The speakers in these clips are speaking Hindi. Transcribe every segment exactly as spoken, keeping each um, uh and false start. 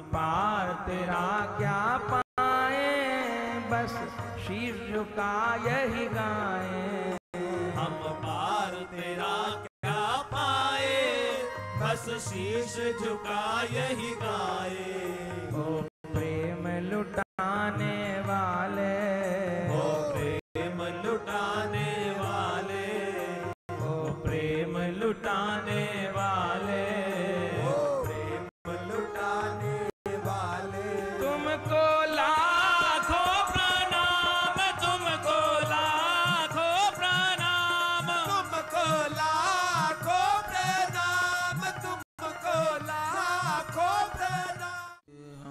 पार तेरा क्या पाए, बस शीश झुका यही गाए। हम पार तेरा क्या पाए, बस शीश झुका यही गाए। ओ प्रेम लुटाने वाले, ओ प्रेम लुटाने वाले, ओ प्रेम लुटाने वाले, ओ प्रेम लुटाने वाले। तुमको लाखों प्रणाम, तुमको लाखों प्रणाम, तुमको लाखों प्रणाम, तुमको लाखों प्रणाम।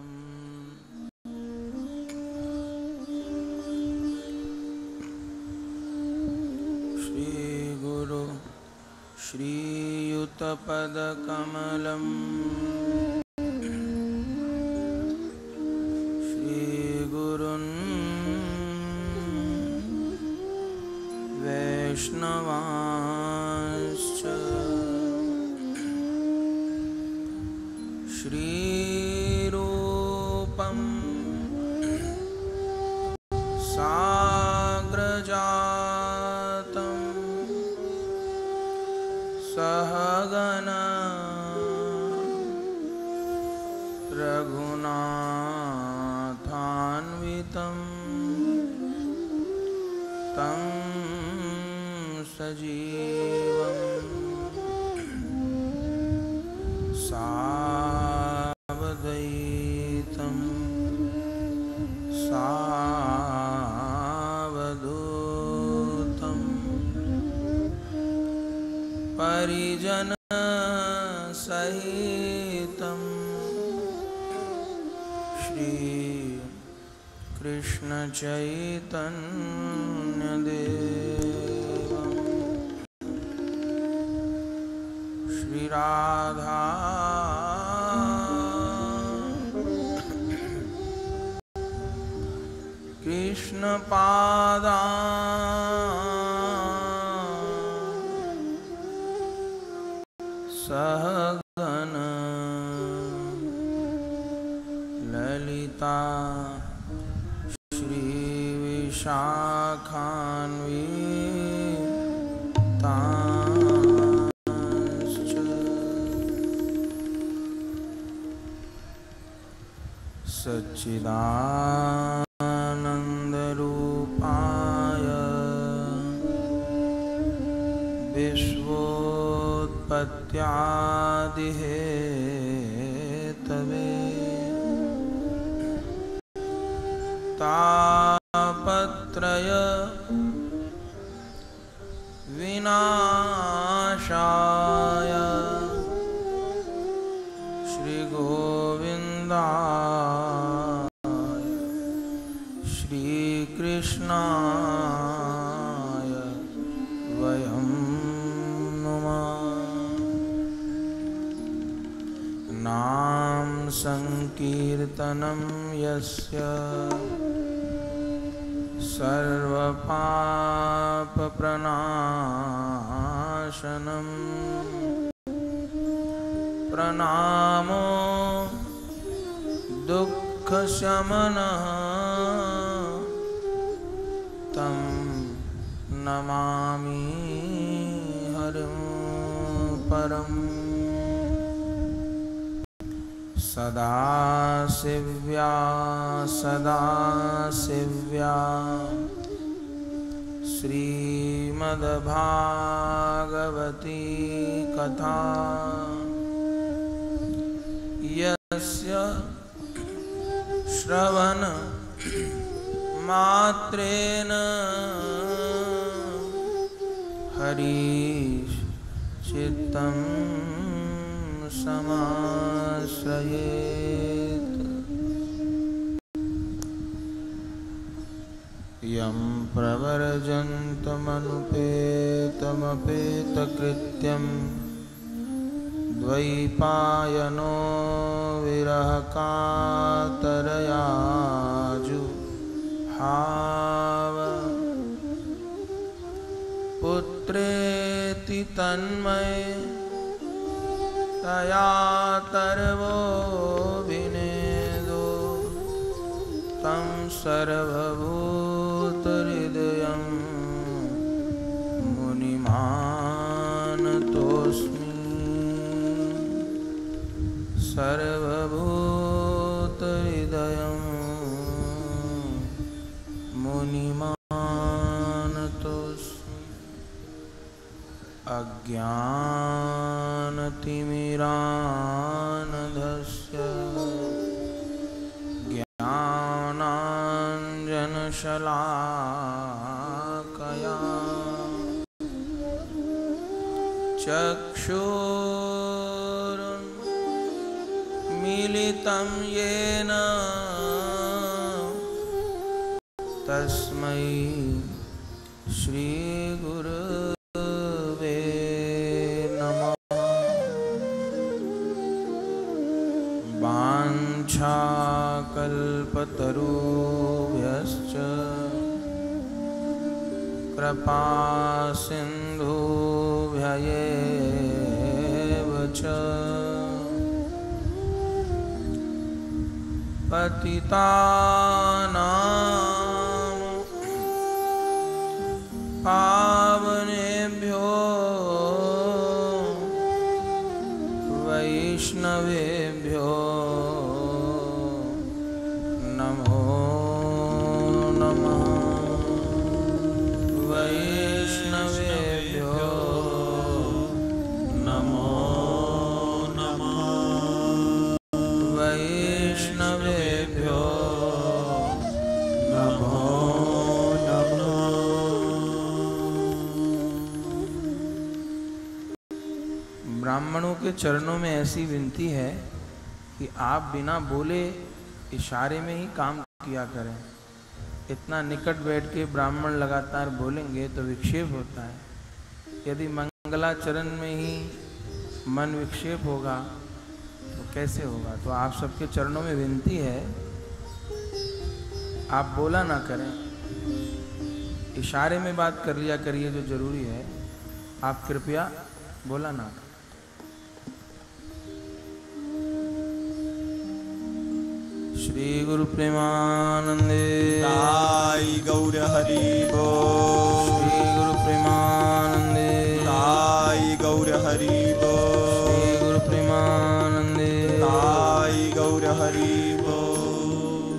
श्री गुरु श्रीयुत पद कमलम, श्री गुरुन् वैष्णवांश्च श्री रूपं साग्रजातं सहगना रघुनाथान्वितं तं सजीवं सावधैतं सावधूतं परिजन सहितं श्री कृष्ण चैतन्य देवं श्री राधा कृष्ण पादा सहगन ललिता श्री विशाखान्वितांश्च सच्चिदानन्दरूपाय विश्वोत्पत्त्यादिहेतवे तापत्रय विनाशाय श्री गोविन्दाय श्री कृष्णाय वयं नाम संकीर्तनं यस्य सर्वपापप्रणाशनं प्रणामो दुःखशमनः तं नमामि हरिं परम् सदाशिव्या सदाशिव्या श्रीमद्भागवती कथा यस्य श्रवण मात्रेण हरिः चित्तं समाश्रयेत्। यं प्रवर्जन्तमनुपेतमपेतकृत्यं द्वैपायनो विरहकातरया जुहाव पुत्रेति तन्मय तया तर्वोऽभिने सर्वभूतहृदयं मुनिमानतोऽस्मि सर्वभूतहृदयं मुनिमानतोऽस्मि अज्ञानतिमिरान्धस्य ज्ञानाञ्जनशलाकया चक्षुरुन्मीलितं येन तस्मै श्रीगुरवे नमः। वाञ्छाकल्पतरुभ्यश्च कृपासिन्धुभ्यैव च पतितानां पावनेभ्यो वैष्णवेभ्यो नमो नमः। वैष्णवेभ्यो नमो नमः। वैष्णवेभ्यो नमो ब्राह्मणों के चरणों में ऐसी विनती है कि आप बिना बोले इशारे में ही काम किया करें। इतना निकट बैठ के ब्राह्मण लगातार बोलेंगे तो विक्षेप होता है। यदि मंगलाचरण में ही मन विक्षेप होगा तो कैसे होगा। तो आप सबके चरणों में विनती है आप बोला ना करें, इशारे में बात कर लिया करिए जो जरूरी है। आप कृपया बोला ना करें। श्री गुरु प्रेमानंदे ताई गौर हरि बोल। श्री गुरु प्रेमानंदे ताई गौर हरि बोल। श्री गुरु प्रेमानंदे ताई गौर हरि बोल।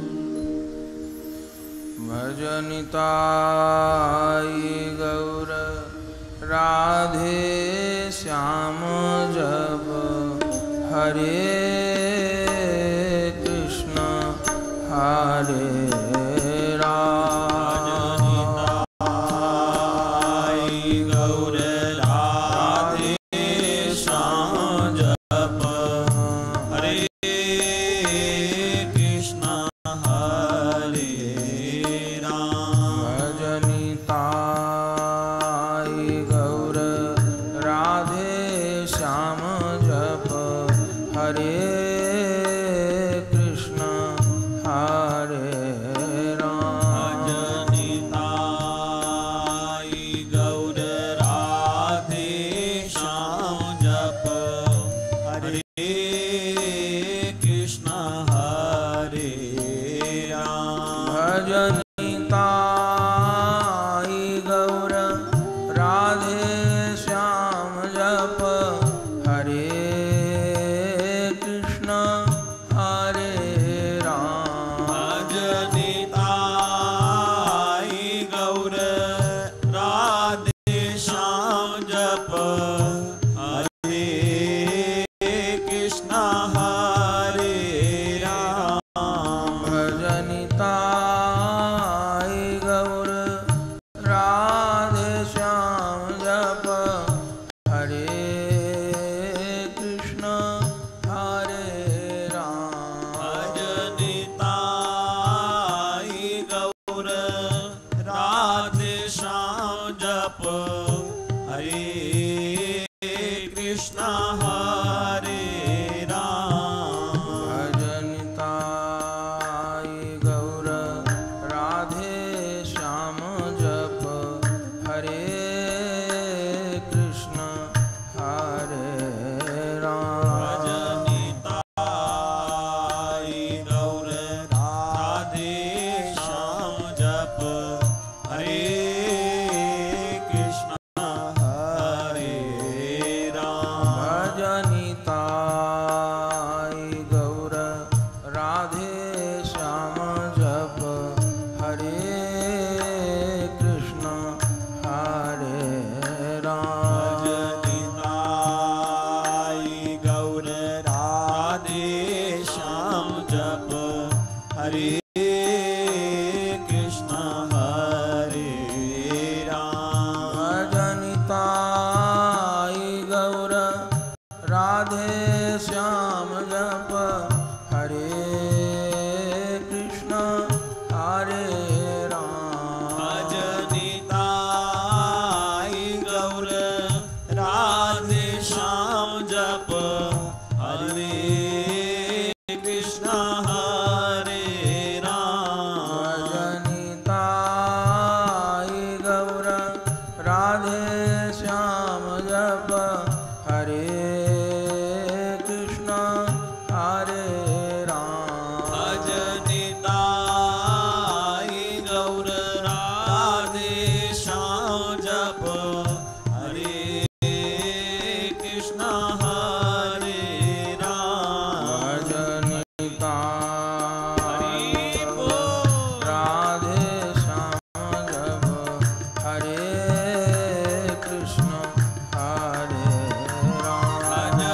भजनिताई गौर राधे श्याम जब हरे हरे राधे गौर राधे श्याम जप हरे कृष्ण हरे राम। भजनिताई गौर राधे श्याम जप हरे हरे राधे श्याम जप हरे कृष्ण हरे राम। भजनिताई गौर राधे श्याम जप हरे कृष्ण हरे राम। भजनिताई गौर राधे श्याम जप हरे कृष्ण हरे राम। भजनिताई गौर राधे श्याम जप हरे कृष्ण हरे राम। भजनिताई गौर राधे श्याम जप हरे कृष्ण हरे राम। भजनिताई गौर राधे श्याम जप हरे कृष्ण हरे राम। भजनिताई राधे श्याम जप हरे कृष्ण हरे राम।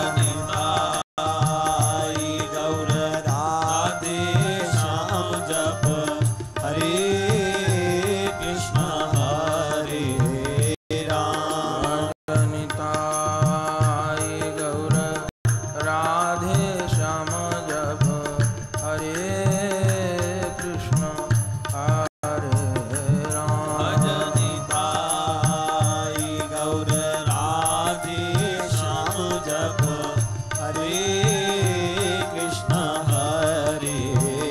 भजनिताई गौर राधे श्याम जप हरे कृष्ण हरे राम। भजनिताई गौर राधे श्याम जप हरे कृष्ण हरे राम। भजनिताई गौर राधे श्याम जप हरे कृष्ण हरे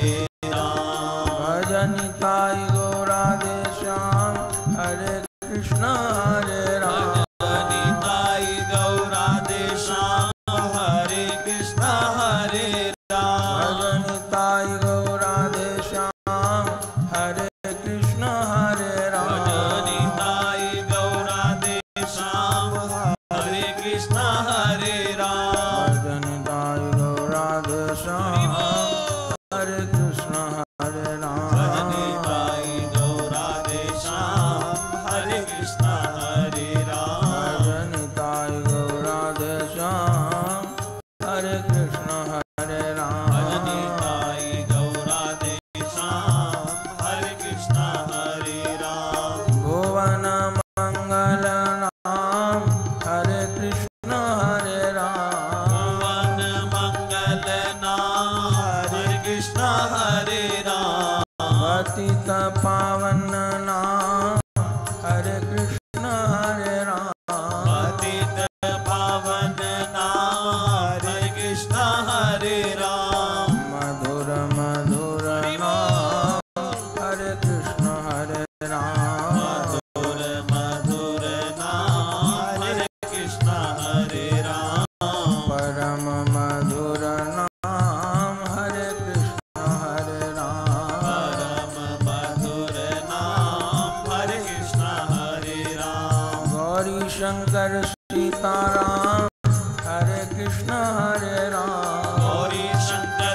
राम। भजनिताई गौर राधे श्याम हरे कृष्ण हरे राम। भजनिताई गौर राधे श्याम हरे कृष्ण हरे राम। भजनिताई गौर राधे श्याम हरे कृष्ण हरे राम। भजनिताई गौर राधे श्याम हरे कृष्ण हरे राम। भजनिताई गौर राधे श्याम हरे कृष्ण हरे राम। भजनिताई गौर राधे श्याम हरे कृष्ण हरे राम। भजनिताई गौर राधे श्याम हरे कृष्ण हरे राम। भजनिताई गौर राधे श्याम हरे कृष्ण हरे राम। भुवन मंगल नाम हरे कृष्ण हरे राम। भुवन मंगल नाम हरे कृष्ण हरे राम। पतित पावन नाम हरे कृष्ण हरे राम। पतित पावन नाम हरे कृष्ण हरे राम। मधुर मधुर नाम हरे कृष्ण हरे राम। मधुर मधुर नाम हरे कृष्ण हरे राम। परम मधुर नाम हरे कृष्ण हरे राम। परम मधुर नाम हरे कृष्ण हरे राम। गौरी शंकर सीताराम हरे कृष्ण हरे राम। गौरी शंकर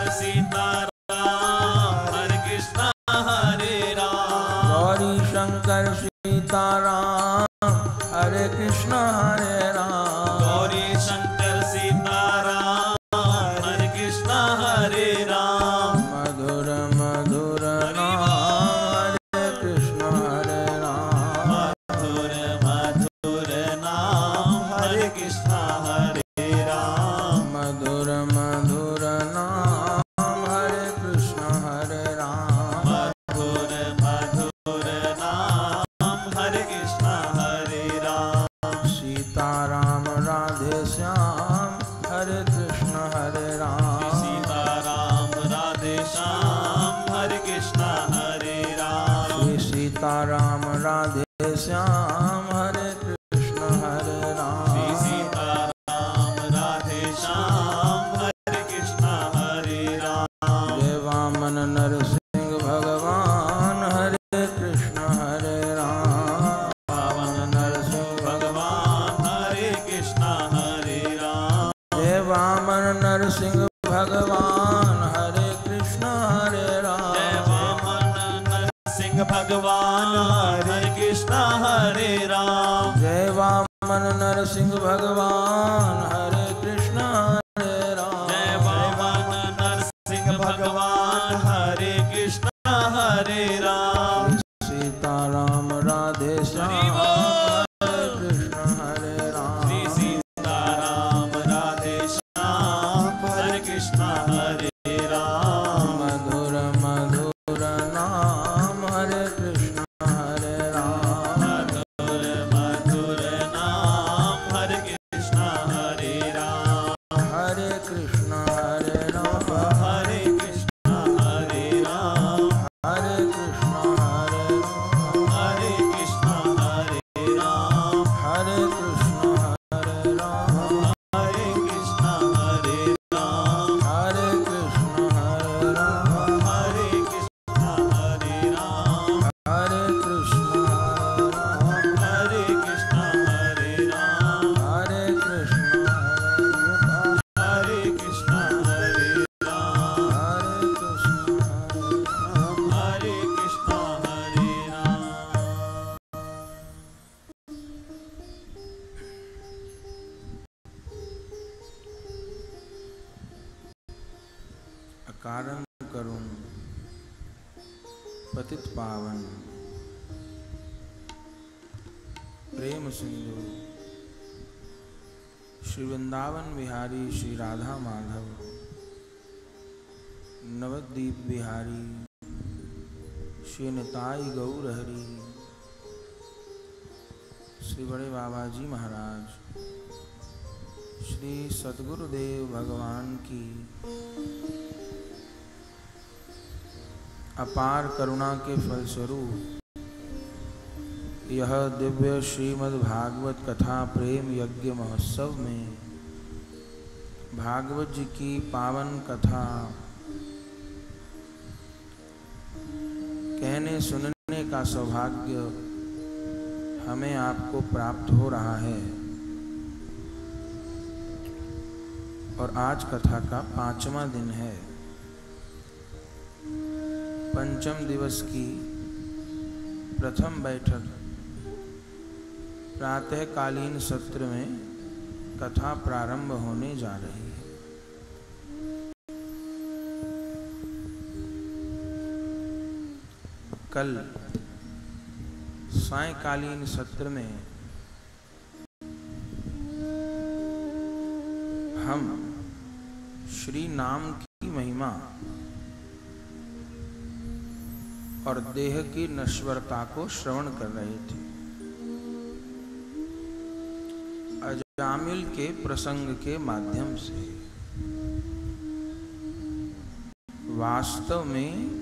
सीताराम हरे कृष्ण हरे राम। गौरी शंकर सीताराम हरे कृष्ण हरे राम। गौरी शंकर सीताराम हरे कृष्ण हरे राम। मधुर मधुर नाम हरे कृष्ण हरे राम। मधुर मधुर नाम हरे कृष्ण हरे राम। मधुर मधुर नाम हरे कृष्ण हरे राम। मधुर मधुर नाम हरे कृष्ण हरे राम। सीताराम राधे श्याम हरे कृष्ण हरे राम। सीताराम राधे श्याम हरे कृष्ण हरे राम। श्री सीताराम राधे श्याम हरे कृष्ण हरे राम। श्री सीताराम राधे श्याम हरे कृष्ण हरे राम। जय वामन नरसिंह भगवान हरे कृष्ण हरे राम। वामन नरसिंह भगवान हरे कृष्ण हरे राम। जय वामन नरसिंह भगवान हरे कृष्ण भगवान हरे कृष्ण हरे राम। जय वामन नरसिंह भगवान हरे कृष्ण हरे राम। जय वामन नरसिंह भगवान हरे कृष्ण हरे राम। सीताराम राधे श्याम हरे कृष्ण हरे राम। श्री सीताराम राधे श्याम हरे कृष्ण हरे राम। मधुर मधुर नाम हरे कृष्ण हरे राम। मधुर मधुर नाम हरे कृष्ण हरे राम। हरे कृष्ण हरे राम। हरे कृष्ण हरे राम। हरे कृष्ण हरे राम। हरे कृष्ण हरे राम। हरे कृष्ण हरे राम। हरे कृष्ण हरे राम। हरे कृष्ण हरे राम। हरे कृष्ण हरे राम। हरे कृष्ण हरे राम। हरे कृष्ण हरे राम। हरे कृष्ण हरे राम। हरे कृष्ण हरे राम। हरे कृष्ण हरे राम। हरे कृष्ण हरे राम। अकारण करुण पतित पावन प्रेम सिंधु श्री वृंदावन बिहारी श्री राधा माधव नवद्वीप बिहारी श्री निताई गौर हरि श्री बड़े बाबा जी महाराज श्री सद्गुरुदेव भगवान की अपार करुणा के फलस्वरूप यह दिव्य श्रीमद् भागवत कथा प्रेम यज्ञ महोत्सव में भागवत जी की पावन कथा कहने सुनने का सौभाग्य हमें आपको प्राप्त हो रहा है। और आज कथा का पांचवा दिन है। पंचम दिवस की प्रथम बैठक प्रातःकालीन सत्र में कथा प्रारंभ होने जा रही है। कल सायंकालीन सत्र में हम श्री नाम की महिमा और देह की नश्वरता को श्रवण कर रहे थे। अजामिल के प्रसंग के माध्यम से वास्तव में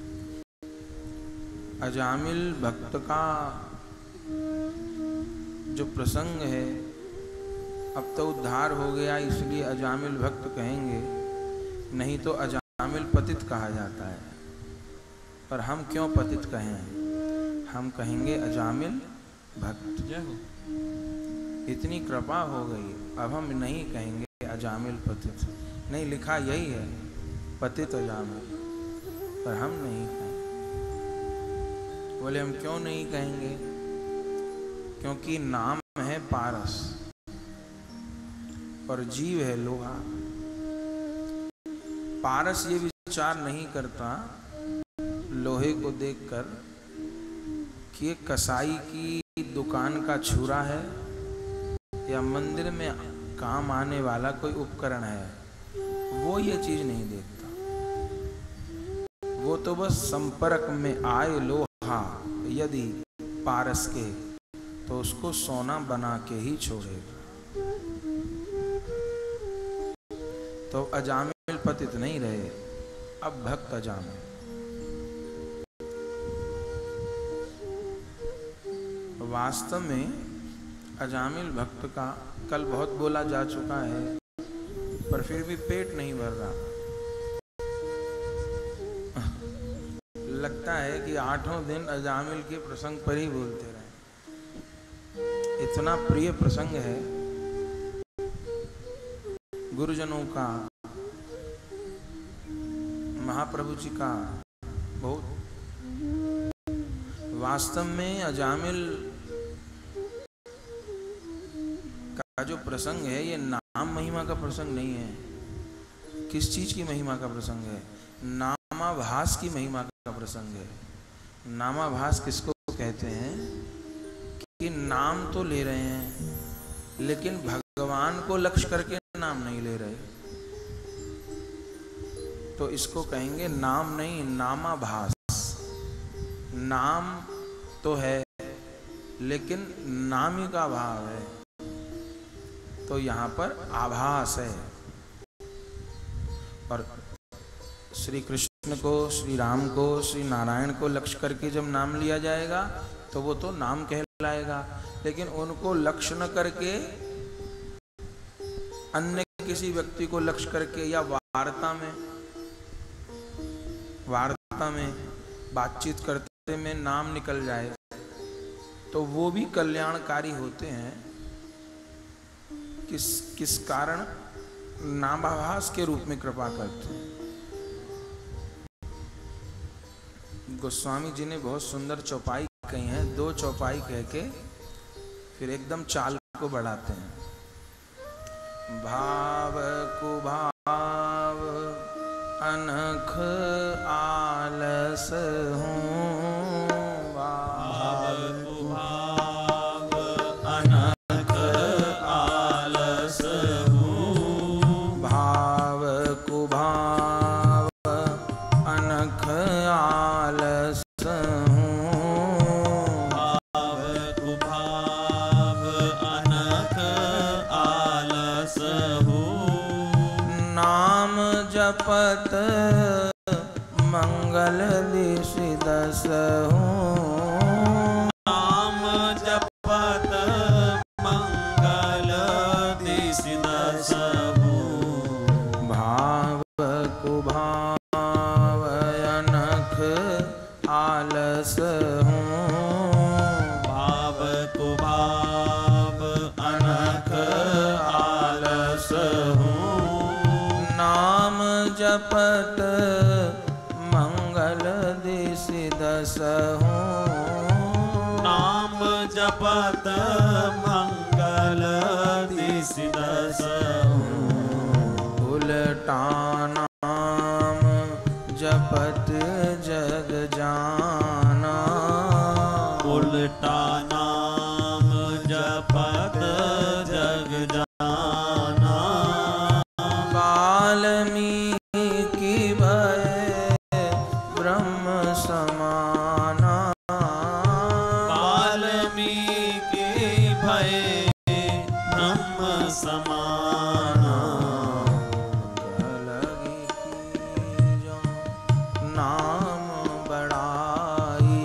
अजामिल भक्त का जो प्रसंग है, अब तो उद्धार हो गया इसलिए अजामिल भक्त कहेंगे, नहीं तो अजामिल पतित कहा जाता है। पर हम क्यों पतित कहें, हम कहेंगे अजामिल भक्त। जय हो। इतनी कृपा हो गई, अब हम नहीं कहेंगे अजामिल पतित। नहीं, लिखा यही है पतित अजामिल, पर हम नहीं कहेंगे। बोले हम क्यों नहीं कहेंगे? क्योंकि नाम है पारस और जीव है लोहा। पारस ये विचार नहीं करता लोहे को देखकर कि ये कसाई की दुकान का छुरा है या मंदिर में काम आने वाला कोई उपकरण है। वो ये चीज नहीं देखता। वो तो बस संपर्क में आए लोहा यदि पारस के, तो उसको सोना बना के ही छोड़ेगा। तो अजामिल पतित नहीं रहे, अब भक्त अजामिल। वास्तव में अजामिल भक्त का कल बहुत बोला जा चुका है, पर फिर भी पेट नहीं भर रहा। लगता है कि आठों दिन अजामिल के प्रसंग पर ही बोलते रहे। इतना प्रिय प्रसंग है गुरुजनों का, महाप्रभु जी का। बहुत वास्तव में अजामिल का जो प्रसंग है ये नाम महिमा का प्रसंग नहीं है। किस चीज की महिमा का प्रसंग है? नामाभास की महिमा का प्रसंग है। नामाभास किसको कहते हैं? कि नाम तो ले रहे हैं लेकिन भगवान को लक्ष्य करके नाम नहीं ले रहे, तो इसको कहेंगे नाम नहीं, नामाभास। नाम तो है लेकिन नामी का भाव है, तो यहाँ पर आभास है। और श्री कृष्ण को, श्री राम को, श्री नारायण को लक्ष्य करके जब नाम लिया जाएगा तो वो तो नाम कहलाएगा, लेकिन उनको लक्ष्य न करके अन्य किसी व्यक्ति को लक्ष्य करके या वार्ता में वार्ता में बातचीत करते में नाम निकल जाए तो वो भी कल्याणकारी होते हैं। किस किस कारण? नामाभास के रूप में कृपा करते हैं। गोस्वामी जी ने बहुत सुंदर चौपाई कही है। दो चौपाई कह के फिर एकदम चाल को बढ़ाते हैं। भाव कुभाव अनख आलस हूँ, भाव कुभाव अनख आलस हूँ, भाव कुभाव अनख आलस हूँ, भाव कुभाव अनख आलस हूँ, नाम जपत मंगल दिश दस हूँ, नाम जपत मंगल दिश दस हूँ, भाव कुभाव अनख आलस हूँ, भाव कुभाव अनख आलस हूँ, नाम जपत मंगल दिश दस हूँ, नाम जपत मंगल दिश दस हूँ, उलटा नाम जपत जग जाना, उल्टा नाम जपत जग जाना, वाल्मीकि भय ब्रह्म समाना, वाल्मीकि भय ब्रह्म समाना, लगी कीजो नाम बड़ाई,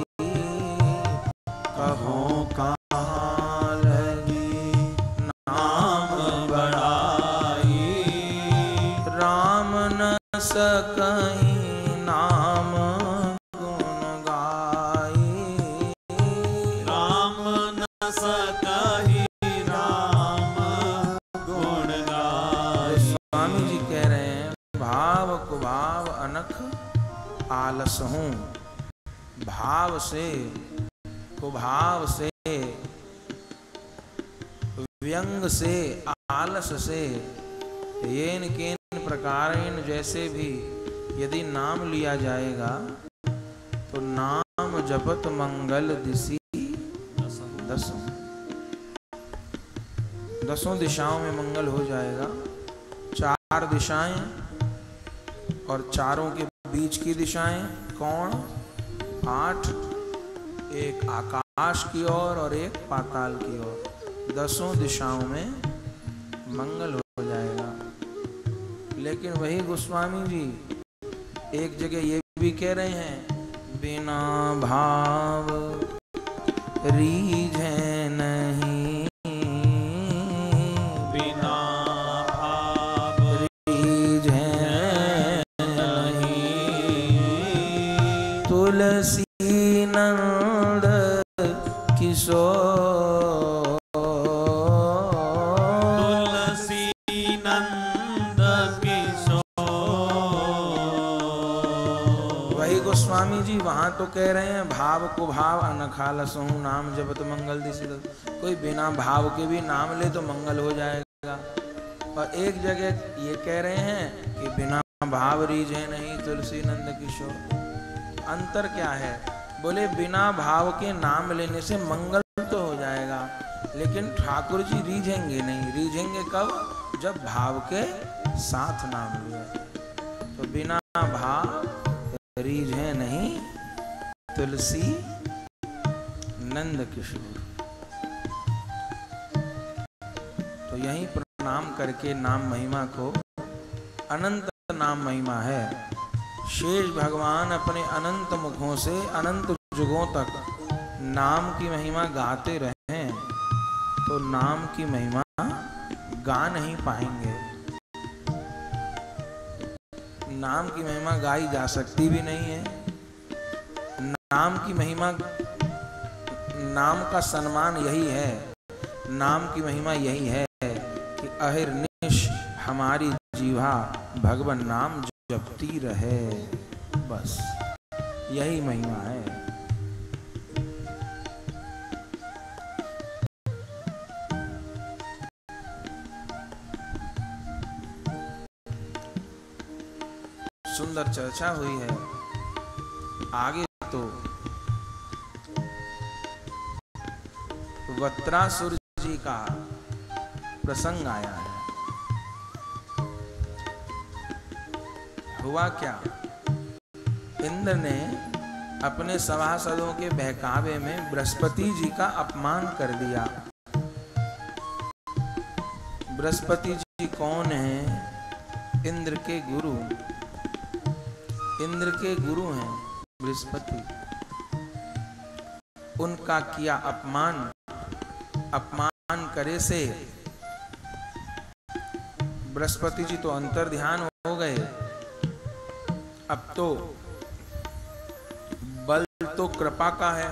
कहो कहाँ लगी नाम बड़ाई, राम न सकहीं नाम गुण गाई, राम न सकहि राम गुण गाई। स्वामी जी कह रहे हैं भाव कुभाव अनख आलस हूँ। भाव से, कुभाव से, व्यंग से, आलस से, येन केन प्रकारेण जैसे भी यदि नाम लिया जाएगा तो नाम जपत मंगल दिशि दसों दसों दिशाओं में मंगल हो जाएगा। चार दिशाएं और चारों के बीच की दिशाएं कौन? आठ, एक आकाश की ओर और एक पाताल की ओर। दसों दिशाओं में मंगल हो जाएगा। लेकिन वही गोस्वामी जी एक जगह ये भी कह रहे हैं बिना भाव रीझे नहीं, बिना भाव रीझे नहीं, तुलसी नंद किशोर, तुलसी नंद किशोर, वही गोस्वामी जी वहां तो कह रहे हैं भाव को भाव अनखालसहु नाम जपत मंगल दिसि। कोई बिना भाव के भी नाम ले तो मंगल हो जाएगा। और एक जगह ये कह रहे हैं कि बिना भाव रीझे नहीं तुलसी नंद किशोर। अंतर क्या है? बोले बिना भाव के नाम लेने से मंगल तो हो जाएगा, लेकिन ठाकुर जी रीझेंगे नहीं। रीझेंगे कब? जब भाव के साथ नाम लिया। तो बिना भाव रीझे नहीं तुलसी नंद किशोर। तो यही प्रणाम करके नाम महिमा को, अनंत नाम महिमा है। शेष भगवान अपने अनंत मुखों से अनंत युगों तक नाम की महिमा गाते रहें तो नाम की महिमा गा नहीं पाएंगे। नाम की महिमा गाई जा सकती भी नहीं है। नाम की महिमा, नाम का सम्मान यही है, नाम की महिमा यही है कि अहिर्निश हमारी जीवा भगवान नाम जपती रहे। बस यही महिमा है। सुंदर चर्चा हुई है। आगे तो वत्रासुर जी का प्रसंग आया है। हुआ क्या? इंद्र ने अपने सभासदों के बहकावे में बृहस्पति जी का अपमान कर दिया। बृहस्पति जी कौन है? इंद्र के गुरु। इंद्र के गुरु हैं बृहस्पति। उनका किया अपमान, अपमान करे से बृहस्पति जी तो अंतर्ध्यान हो गए। अब तो बल तो कृपा का है।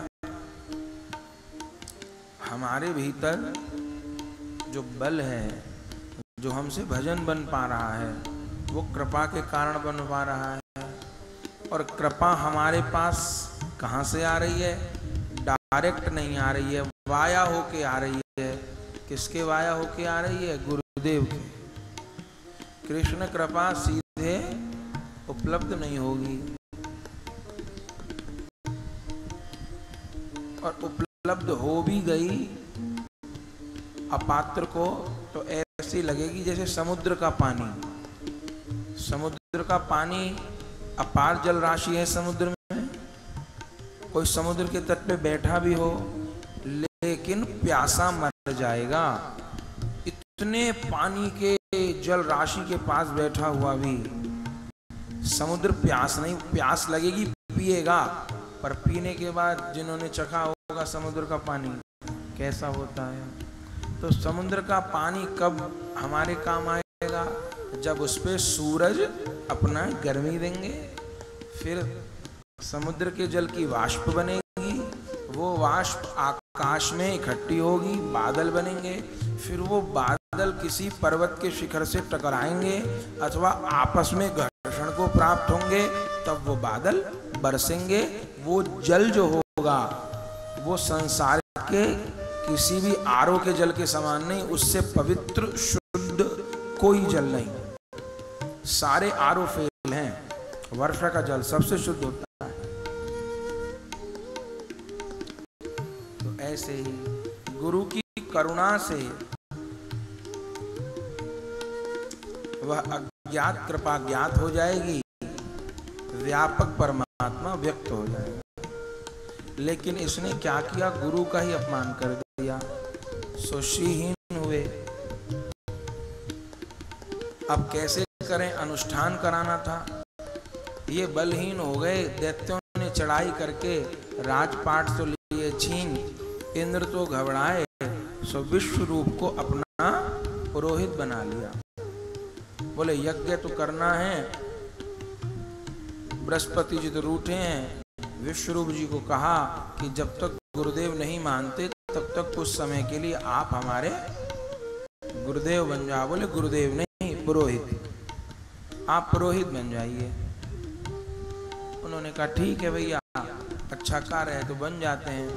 हमारे भीतर जो बल है, जो हमसे भजन बन पा रहा है, वो कृपा के कारण बन पा रहा है। और कृपा हमारे पास कहाँ से आ रही है? डायरेक्ट नहीं आ रही है, वाया होके आ रही है। किसके वाया होके आ रही है? गुरुदेव के। कृष्ण कृपा सीधे उपलब्ध नहीं होगी, और उपलब्ध हो भी गई अपात्र को तो ऐसी लगेगी जैसे समुद्र का पानी। समुद्र का पानी अपार जल राशि है। समुद्र में कोई समुद्र के तट पे बैठा भी हो लेकिन प्यासा मर जाएगा। इतने पानी के जल राशि के पास बैठा हुआ भी समुद्र प्यास नहीं, प्यास लगेगी, पिएगा, पर पीने के बाद जिन्होंने चखा होगा समुद्र का पानी कैसा होता है। तो समुद्र का पानी कब हमारे काम आएगा? जब उस पे सूरज अपना गर्मी देंगे, फिर समुद्र के जल की वाष्प बनेगी, वो वाष्प आकाश में इकट्ठी होगी, बादल बनेंगे, फिर वो बादल किसी पर्वत के शिखर से टकराएंगे अथवा आपस में घर्षण को प्राप्त होंगे, तब वो बादल बरसेंगे। वो जल जो होगा वो संसार के किसी भी आरो के जल के समान नहीं, उससे पवित्र शुद्ध कोई जल नहीं। सारे आरो फेल हैं, वर्षा का जल सबसे शुद्ध होता है। तो ऐसे ही गुरु की करुणा से वह अज्ञात कृपा ज्ञात हो जाएगी, व्यापक परमात्मा व्यक्त हो जाएगा। लेकिन इसने क्या किया? गुरु का ही अपमान कर दिया, सो श्रीहीन हुए। अब कैसे करें? अनुष्ठान कराना था, ये बलहीन हो गए। दैत्यों ने चढ़ाई करके राजपाट तो लिए छीन, इंद्र तो घबराए, सो विश्व रूप को अपना पुरोहित बना लिया। बोले यज्ञ तो करना है, बृहस्पति जी तो रूठे हैं। विश्वरूप जी को कहा कि जब तक गुरुदेव नहीं मानते तब तक कुछ समय के लिए आप हमारे गुरुदेव बन जाओ। बोले गुरुदेव नहीं, पुरोहित। आप पुरोहित बन जाइए। उन्होंने कहा ठीक है भैया, अच्छा कार्य है तो बन जाते हैं।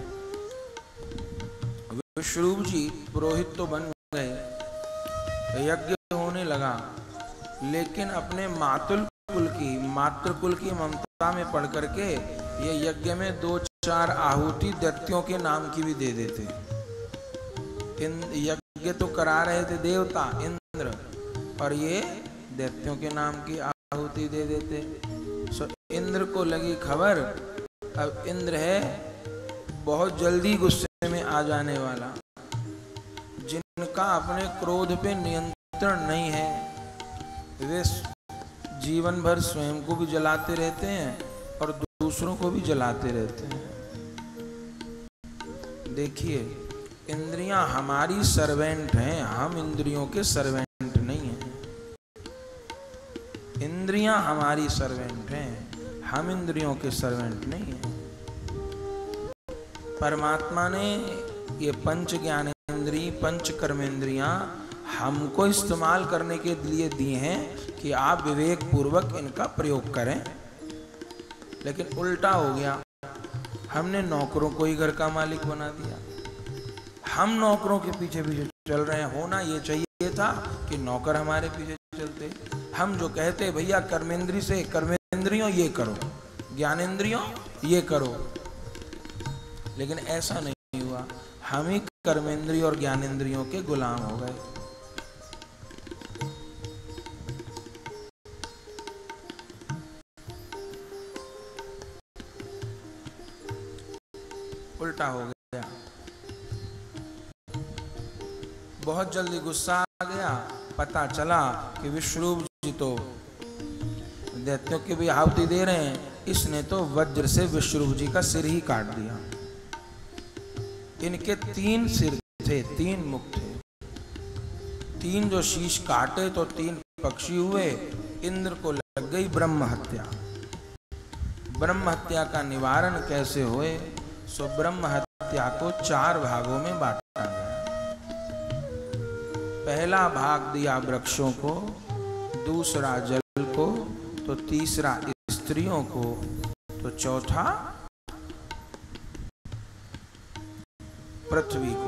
विश्वरूप जी पुरोहित तो बन गए, यज्ञ होने लगा, लेकिन अपने मातुल कुल की मातृकुल की ममता में पड़ करके ये यज्ञ में दो चार आहुति दैत्यों के नाम की भी दे देते। इन यज्ञ तो करा रहे थे देवता इंद्र, और ये दैत्यों के नाम की आहुति दे देते। सो इंद्र को लगी खबर, अब इंद्र है बहुत जल्दी गुस्से में आ जाने वाला, जिनका अपने क्रोध पे नियंत्रण नहीं है, वे जीवन भर स्वयं को भी जलाते रहते हैं और दूसरों को भी जलाते रहते हैं। देखिए, इंद्रियां हमारी सर्वेंट हैं, हम इंद्रियों के सर्वेंट नहीं हैं। इंद्रियां हमारी सर्वेंट हैं, हम इंद्रियों के सर्वेंट नहीं हैं। परमात्मा ने ये पंच ज्ञानेंद्रिय पंच कर्मेंद्रियां हमको इस्तेमाल करने के लिए दिए हैं कि आप विवेक पूर्वक इनका प्रयोग करें। लेकिन उल्टा हो गया, हमने नौकरों को ही घर का मालिक बना दिया। हम नौकरों के पीछे पीछे चल रहे हैं। होना ये चाहिए था कि नौकर हमारे पीछे चलते। हम जो कहते भैया कर्मेंद्रिय से कर्मेंद्रियों ये करो, ज्ञानेंद्रियों ये करो, लेकिन ऐसा नहीं हुआ। हम ही कर्मेंद्रिय और ज्ञानेंद्रियों के गुलाम हो गए। उल्टा हो गया। बहुत जल्दी गुस्सा आ गया, पता चला कि विश्वरूप जी तो दैत्यों की भी आहुति दे रहे हैं, इसने तो वज्र से विश्वरूप जी का सिर ही काट दिया। इनके तीन सिर थे, तीन मुख थे, तीन जो शीश काटे तो तीन पक्षी हुए। इंद्र को लग गई ब्रह्म हत्या। ब्रह्म हत्या का निवारण कैसे हुए? सो ब्रह्म हत्या को चार भागों में बांटा गया। पहला भाग दिया वृक्षों को, दूसरा जल को, तो तीसरा स्त्रियों को, तो चौथा पृथ्वी को।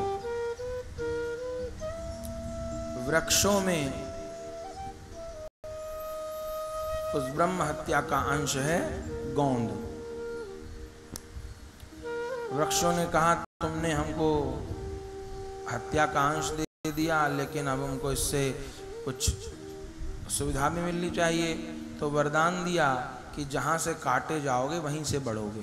वृक्षों में उस ब्रह्म हत्या का अंश है गोंद। वृक्षों ने कहा तुमने हमको हत्या का अंश दे दिया, लेकिन अब हमको इससे कुछ सुविधा भी मिलनी चाहिए। तो वरदान दिया कि जहां से काटे जाओगे वहीं से बढ़ोगे।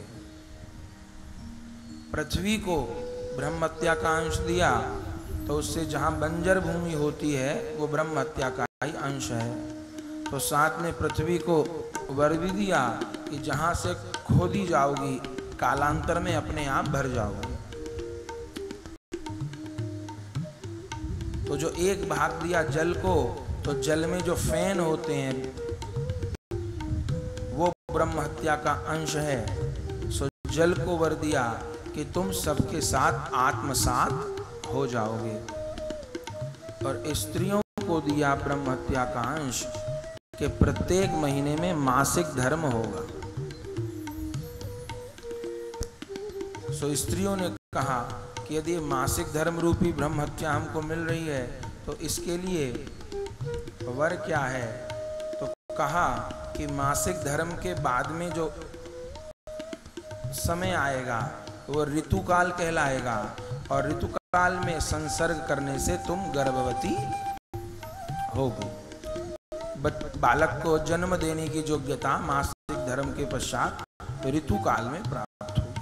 पृथ्वी को ब्रह्म हत्या का अंश दिया, तो उससे जहां बंजर भूमि होती है वो ब्रह्म हत्या का ही अंश है। तो साथ में पृथ्वी को वर भी दिया कि जहां से खोदी जाओगी कालांतर में अपने आप भर जाओगे। तो जो एक भाग दिया जल को, तो जल में जो फैन होते हैं वो ब्रह्म हत्या का अंश है। सो जल को वर दिया कि तुम सबके साथ आत्मसात हो जाओगे। और स्त्रियों को दिया ब्रह्म हत्या का अंश कि प्रत्येक महीने में मासिक धर्म होगा। सो स्त्रियों ने कहा कि यदि मासिक धर्म रूपी ब्रह्म हत्या हमको मिल रही है तो इसके लिए वर क्या है? तो कहा कि मासिक धर्म के बाद में जो समय आएगा वो ऋतुकाल कहलाएगा, और ऋतुकाल में संसर्ग करने से तुम गर्भवती होगी। बालक को जन्म देने की योग्यता मासिक धर्म के पश्चात ऋतुकाल में प्राप्त होगी।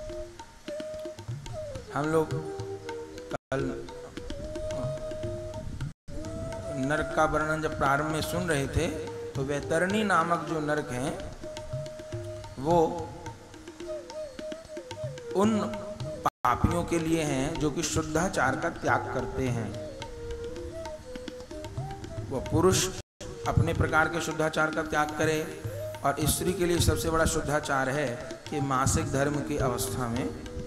हम लोग कल नरक का वर्णन जब प्रारंभ में सुन रहे थे, तो वैतरणी नामक जो नरक हैं वो उन पापियों के लिए हैं जो कि शुद्धाचार का त्याग करते हैं। वो पुरुष अपने प्रकार के शुद्धाचार का त्याग करे, और स्त्री के लिए सबसे बड़ा शुद्धाचार है कि मासिक धर्म की अवस्था में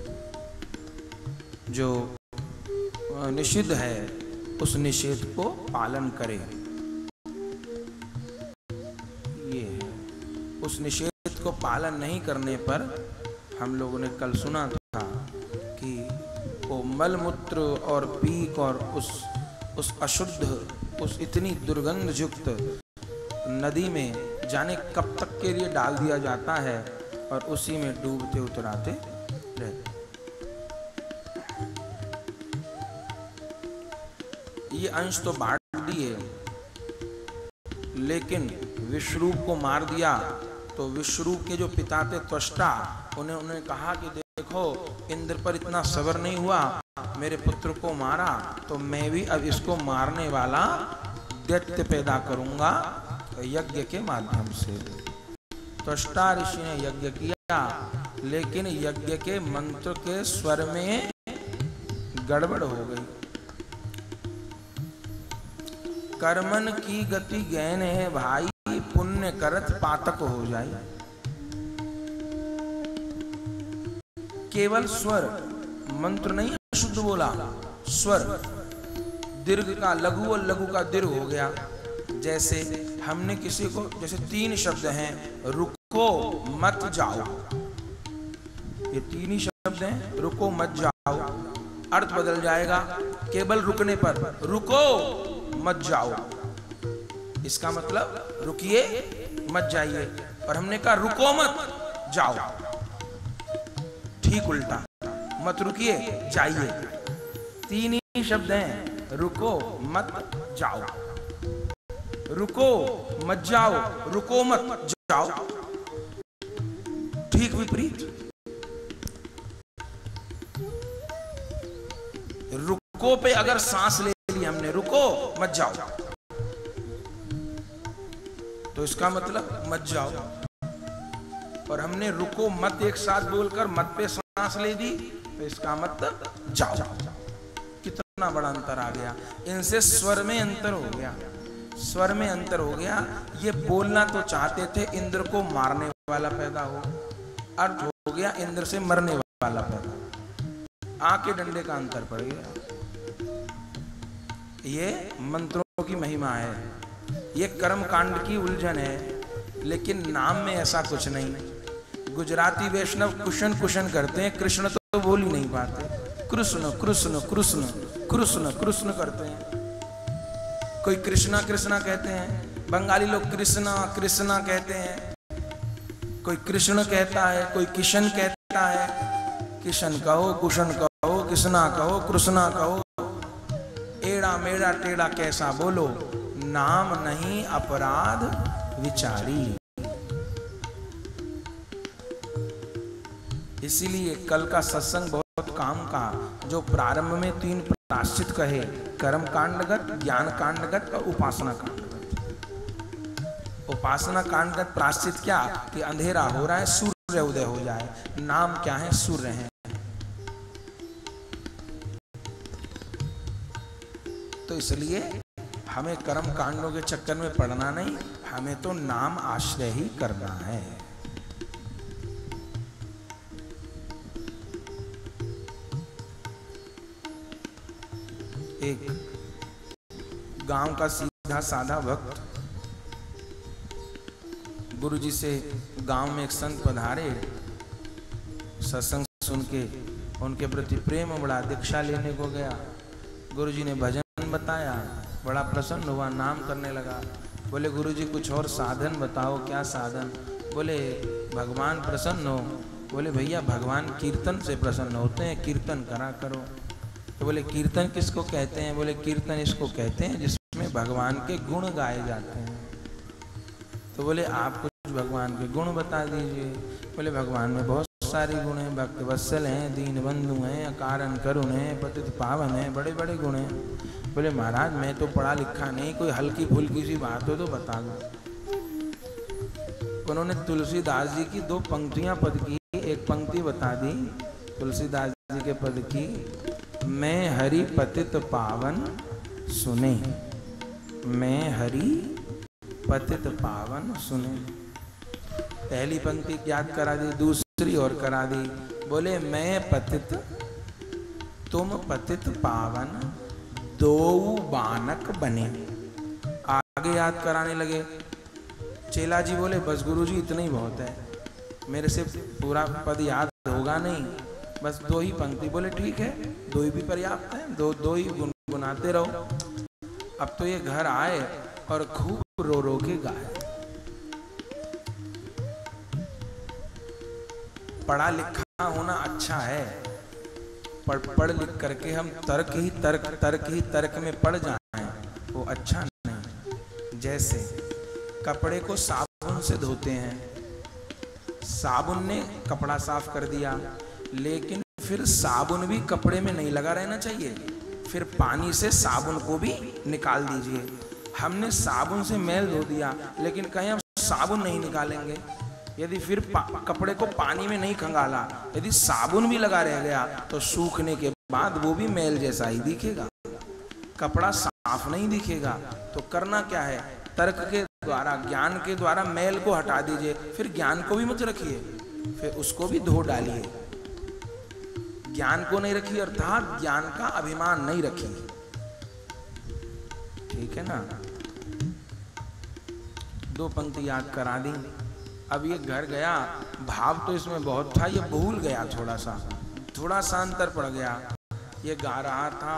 जो निषिद्ध है उस निषेध को पालन करे। ये है, उस निषेध उसको पालन नहीं करने पर, हम लोगों ने कल सुना था कि वो मलमूत्र और पीक और उस उस अशुद्ध, उस इतनी दुर्गंध युक्त नदी में जाने कब तक के लिए डाल दिया जाता है और उसी में डूबते उतराते रहते। ये अंश तो बांट दिए, लेकिन विश्वरूप को मार दिया तो विश्वरूप के जो पिता थे त्वष्टा, उन्हें उन्हें कहा कि देखो इंद्र पर इतना सब्र नहीं हुआ, मेरे पुत्र को मारा, तो मैं भी अब इसको मारने वाला दैत्य पैदा करूंगा यज्ञ के माध्यम से। त्वष्टा ऋषि ने यज्ञ किया, लेकिन यज्ञ के मंत्र के स्वर में गड़बड़ हो गई। कर्मन की गति गैन है भाई, पुण्य करत पातक हो जाए। केवल स्वर, मंत्र नहीं शुद्ध बोला, स्वर, दीर्घ का लघु और लघु का दीर्घ हो गया। जैसे हमने किसी को, जैसे तीन शब्द हैं, रुको मत जाओ, ये तीन ही शब्द हैं, रुको मत जाओ, अर्थ बदल जाएगा केवल रुकने पर, रुको मत जाओ, इसका मतलब रुकिए मत जाइए, और हमने कहा रुको मत जाओ, ठीक उल्टा, मत रुकिए जाइए। तीन ही शब्द हैं, रुको मत जाओ, रुको मत जाओ, रुको मत जाओ, ठीक विपरीत। रुको पे अगर सांस ले ली हमने, रुको मत जाओ, तो इसका मतलब मत जाओ, और हमने रुको मत एक साथ बोलकर मत पे सांस ले दी, तो इसका मतलब जाओ। कितना बड़ा अंतर आ गया। इनसे स्वर में अंतर हो गया, स्वर में अंतर हो गया। ये बोलना तो चाहते थे इंद्र को मारने वाला पैदा हो, अर्थ हो गया इंद्र से मरने वाला पैदा। आंख के डंडे का अंतर पड़ गया। ये मंत्रों की महिमा है, ये कर्म कांड की उलझन है, लेकिन नाम में ऐसा कुछ नहीं। गुजराती वैष्णव कुशन कुशन करते हैं, कृष्ण तो बोल ही नहीं पाते, कृष्ण कृष्ण कृष्ण कृष्ण कृष्ण करते हैं। कोई कृष्णा कृष्णा कहते हैं, बंगाली लोग कृष्णा कृष्णा कहते हैं, कोई कृष्ण कहता है, कोई किशन कहता है। किशन कहो, कुशन कहो, कृष्णा कहो, कृष्णा कहो, एड़ा मेड़ा टेढ़ा कैसा बोलो, नाम नहीं अपराध विचारी। इसीलिए कल का सत्संग बहुत काम का। जो प्रारंभ में तीन प्राश्चित कहे, कर्म कांडगत, ज्ञान कांडगत और उपासना कांडगत। उपासना कांडगत प्राश्चित क्या कि अंधेरा हो रहा है, सूर्य उदय हो जाए। नाम क्या है? सूर्य है। तो इसलिए हमें कर्म कांडों के चक्कर में पड़ना नहीं, हमें तो नाम आश्रय ही करना है। एक गांव का सीधा साधा भक्त गुरुजी से गांव में एक संत पधारे, सत्संग सुन के उनके प्रति प्रेम बढ़ा, दीक्षा लेने को गया। गुरुजी ने भजन बताया, बड़ा प्रसन्न हुआ, नाम करने लगा। बोले गुरुजी कुछ और साधन बताओ। क्या साधन? बोले भगवान प्रसन्न हो। बोले भैया भगवान कीर्तन से प्रसन्न होते हैं, कीर्तन करा करो। तो बोले कीर्तन किसको कहते हैं? बोले कीर्तन इसको कहते हैं जिसमें भगवान के गुण गाए जाते हैं। तो बोले आप कुछ भगवान के गुण बता दीजिए। बोले भगवान में बहुत सारे गुण हैं, भक्त वत्सल हैं, दीन बंधु हैं, अकारण करुण हैं, पतित पावन हैं, बड़े बड़े गुण हैं। बोले महाराज मैं तो पढ़ा लिखा नहीं, कोई हल्की फुल्की सी बात हो तो बता दो। उन्होंने तुलसीदास जी की दो पंक्तियां पद की, एक पंक्ति बता दी तुलसीदास जी के पद की, मैं हरि पतित पावन सुने, मैं हरि पतित पावन सुने। पहली पंक्ति याद करा दी, दूसरी और करा दी। बोले मैं पतित तुम पतित पावन, दो बानक बने। आगे याद कराने लगे। चेला जी बोले बस गुरुजी इतना ही बहुत है। मेरे से पूरा पद याद होगा नहीं, बस दो ही पंक्ति। बोले ठीक है, दो ही भी पर्याप्त है, दो दो ही गुनगुनाते रहो। अब तो ये घर आए और खूब रो रो के गाए। पढ़ा लिखा होना अच्छा है, पढ़ पढ़ लिख करके हम तर्क ही तर्क तर्क ही तर्क में पड़ जाएं वो अच्छा नहीं। जैसे कपड़े को साबुन से धोते हैं, साबुन ने कपड़ा साफ कर दिया, लेकिन फिर साबुन भी कपड़े में नहीं लगा रहना चाहिए, फिर पानी से साबुन को भी निकाल दीजिए। हमने साबुन से मैल धो दिया, लेकिन कहीं हम साबुन नहीं निकालेंगे, यदि फिर कपड़े को पानी में नहीं खंगाला, यदि साबुन भी लगा रह गया तो सूखने के बाद वो भी मैल जैसा ही दिखेगा, कपड़ा साफ नहीं दिखेगा। तो करना क्या है, तर्क के द्वारा, ज्ञान के द्वारा मैल को हटा दीजिए, फिर ज्ञान को भी मत रखिए, फिर उसको भी धो डालिए। ज्ञान को नहीं रखिए अर्थात ज्ञान का अभिमान नहीं रखिए, ठीक है ना। दो पंक्ति याद करा दी। अब ये घर गया, भाव तो इसमें बहुत था, ये भूल गया, थोड़ा सा थोड़ा सा अंतर पड़ गया। ये गा रहा था,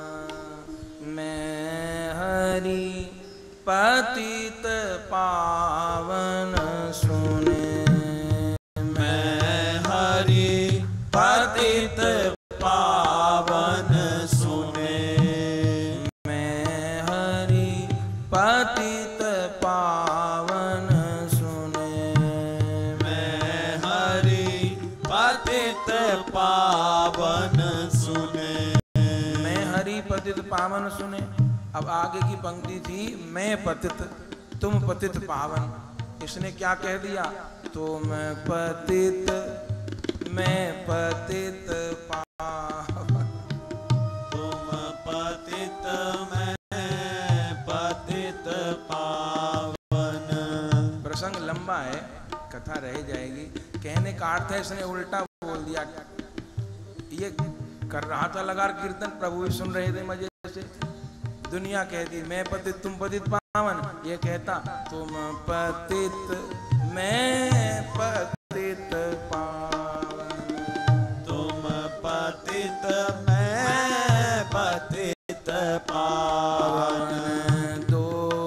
मैं हरि पतित पावन सुने, मैं हरि पतित पावन सुने, मैं हरि पतित पावन सुने, मैं हरि पतित पावन सुने, मैं हरि पतित पावन सुने। अब आगे की पंक्ति थी, मैं पतित तुम पतित पावन। इसने क्या कह दिया, तुम पतित मैं पतित पावन, तुम पतित मैं पतित पावन। प्रसंग लंबा है, कथा रह जाएगी। कहने का अर्थ है इसने उल्टा बोल दिया। ये कर रहा था लगा कीर्तन, प्रभु भी सुन रहे थे मजे से। दुनिया कहती मैं पतित तुम पतित पावन, ये कहता तुम पतित मैं पतित पावन, तुम पतित मैं पतित पावन। दो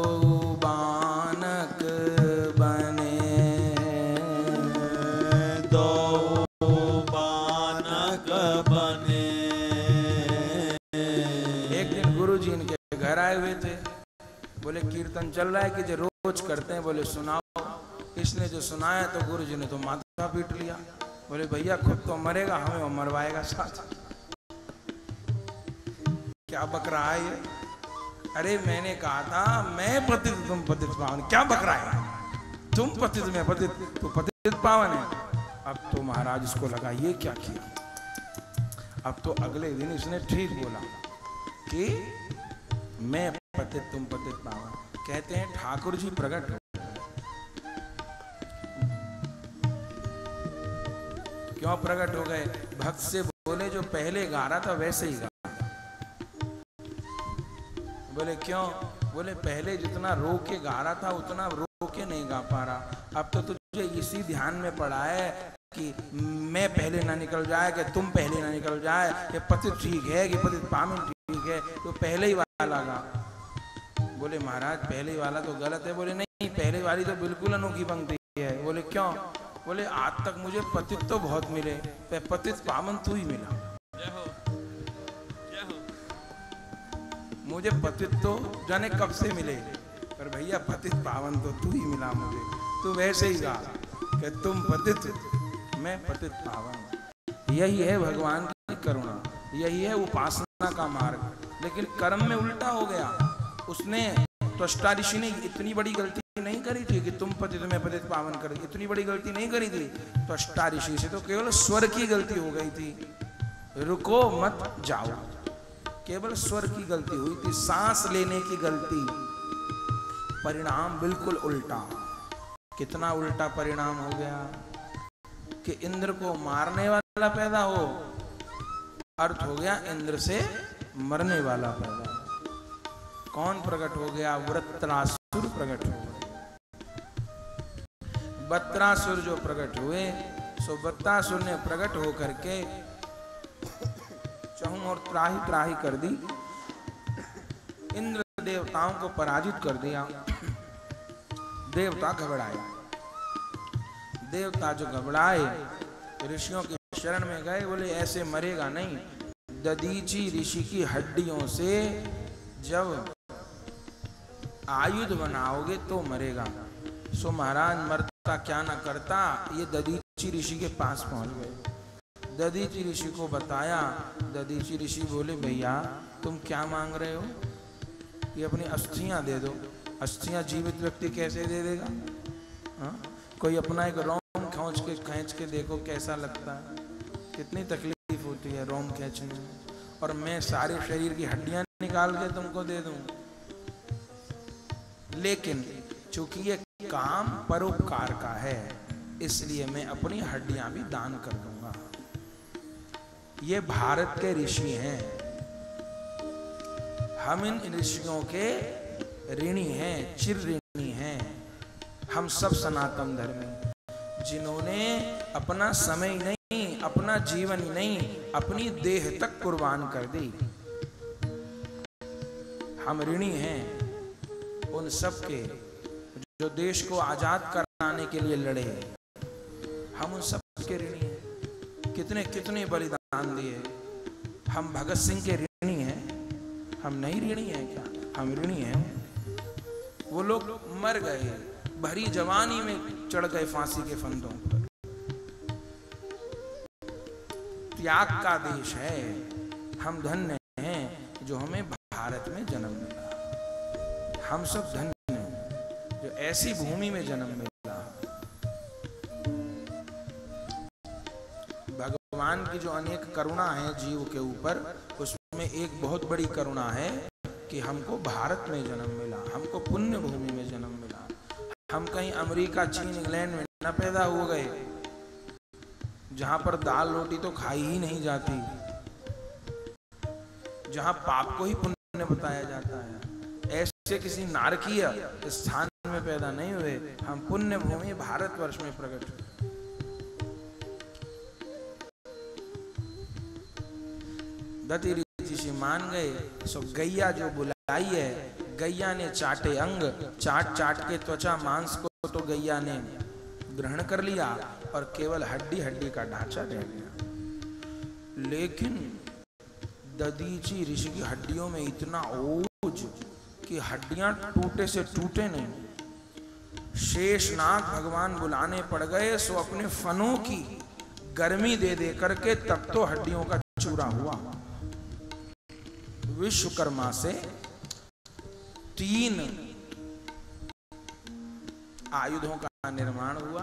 बानक बने, दो बानक बने। एक दिन गुरु जी इनके घर आए हुए थे, बोले कीर्तन चल रहा है कि जो रोज करते हैं, बोले सुनाओ। इसने जो सुनाया तो गुरु जी ने तो माथा पीट लिया, बोले भैया खुद तो मरेगा, हमें वो मरवाएगा साथ। क्या बक रहा है ये? अरे मैंने कहा था मैं पतित तुम पतित पावन, क्या बक रहा है? तुम पतित में पतित, तो पतित पावन है। अब तो महाराज इसको लगा ये क्या किया। अब तो अगले दिन इसने ठीक बोला कि मैं पतित तुम पतित पावन। कहते हैं ठाकुर जी प्रकट हो, क्यों प्रकट हो गए? भक्त से बोले जो पहले गा रहा था वैसे ही गा। बोले क्यों? बोले पहले जितना रो के गा रहा था उतना रो के नहीं गा पा रहा। अब तो तुझे इसी ध्यान में पड़ा है कि मैं पहले ना निकल जाए, कि तुम पहले ना निकल जाए, कि पतित ठीक है कि पतित पावन ठीक है, तो पहले ही वाला गा। बोले महाराज पहले वाला तो गलत है। बोले नहीं, पहले वाली तो बिल्कुल अनोखी पंक्ति है। बोले क्यों? बोले आज तक मुझे पतित तो बहुत मिले, पे पतित पावन तू ही मिला। जय हो, जय हो। मुझे पतित तो जाने कब से मिले, पर भैया पतित पावन तो तू ही मिला मुझे। तू वैसे ही गा कि तुम पतित मैं पतित पावन। यही है भगवान की करुणा, यही है उपासना का मार्ग। लेकिन कर्म में उल्टा हो गया। उसने त्वष्टा ऋषि ने इतनी बड़ी गलती नहीं करी थी कि तुम पतित में पतित पावन कर, इतनी बड़ी गलती नहीं करी थी। त्वष्टा ऋषि से तो केवल स्वर की गलती हो गई थी, रुको मत जाओ, केवल स्वर की गलती हुई थी, सांस लेने की गलती। परिणाम बिल्कुल उल्टा। कितना उल्टा परिणाम हो गया कि इंद्र को मारने वाला पैदा हो, अर्थ हो गया इंद्र से मरने वाला पैदा। कौन प्रकट हो गया? वृत्रासुर प्रकट हो गया। वत्रासुर जो प्रकट हुए, सो वत्रासुर ने प्रकट होकर के चहुं और त्राही त्राही कर दी, इंद्र देवताओं को पराजित कर दिया। देवता घबराए, देवता जो घबराए ऋषियों के शरण में गए, बोले ऐसे मरेगा नहीं, ददीची ऋषि की हड्डियों से जब आयुध बनाओगे तो मरेगा। सो महाराज मरता क्या ना करता, ये ददीची ऋषि के पास पहुंच गए। ददीची ऋषि को बताया, ददीची ऋषि बोले भैया तुम क्या मांग रहे हो, ये अपनी अस्थियां दे दो। अस्थियां जीवित व्यक्ति कैसे दे देगा? हा? कोई अपना एक रोम खींच के खींच के देखो कैसा लगता है, कितनी तकलीफ होती है रोम खींचने में, और मैं सारे शरीर की हड्डियां निकाल के तुमको दे दूं। लेकिन चूंकि ये काम परोपकार का है, इसलिए मैं अपनी हड्डियां भी दान कर दूंगा। ये भारत के ऋषि हैं, हम इन ऋषियों के ऋणी हैं, चिर ऋणी हैं। हम सब सनातन धर्मी, जिन्होंने अपना समय नहीं, अपना जीवन नहीं, अपनी देह तक कुर्बान कर दी। हम ऋणी हैं उन सब के जो देश को आजाद कराने के लिए लड़े। हम उन सब के ऋणी हैं, कितने कितने बलिदान दिए। हम भगत सिंह के ऋणी हैं, हम नहीं ऋणी हैं क्या? हम ऋणी हैं। वो लोग मर गए, भरी जवानी में चढ़ गए फांसी के फंदों पर। त्याग का देश है, हम धन्य हैं जो हमें भारत में जन्म मिला। हम सब धन्य हैं जो ऐसी भूमि में जन्म मिला। भगवान की जो अनेक करुणा है जीव के ऊपर, उसमें एक बहुत बड़ी करुणा है कि हमको भारत में जन्म मिला, हमको पुण्य भूमि में जन्म मिला। हम कहीं अमेरिका, चीन, इंग्लैंड में न पैदा हो गए, जहां पर दाल रोटी तो खाई ही नहीं जाती, जहां पाप को ही पुण्य बताया जाता है। ऐसे किसी नारकीय स्थान में पैदा नहीं हुए, हम पुण्य भूमि भारतवर्ष में प्रकट हुए। दति ऋषि मान गए। सो गैया जो बुलाई है, गैया ने चाटे अंग, चाट चाट के त्वचा मांस को तो गैया ने ग्रहण कर लिया, और केवल हड्डी हड्डी का ढांचा रह गया। लेकिन ददीची ऋषि की हड्डियों में इतना ओज कि हड्डियां टूटे से टूटे नहीं। शेषनाग भगवान बुलाने पड़ गए, सो अपने फनों की गर्मी दे दे करके तब तो हड्डियों का चूरा हुआ। विश्वकर्मा से तीन आयुधों का निर्माण हुआ।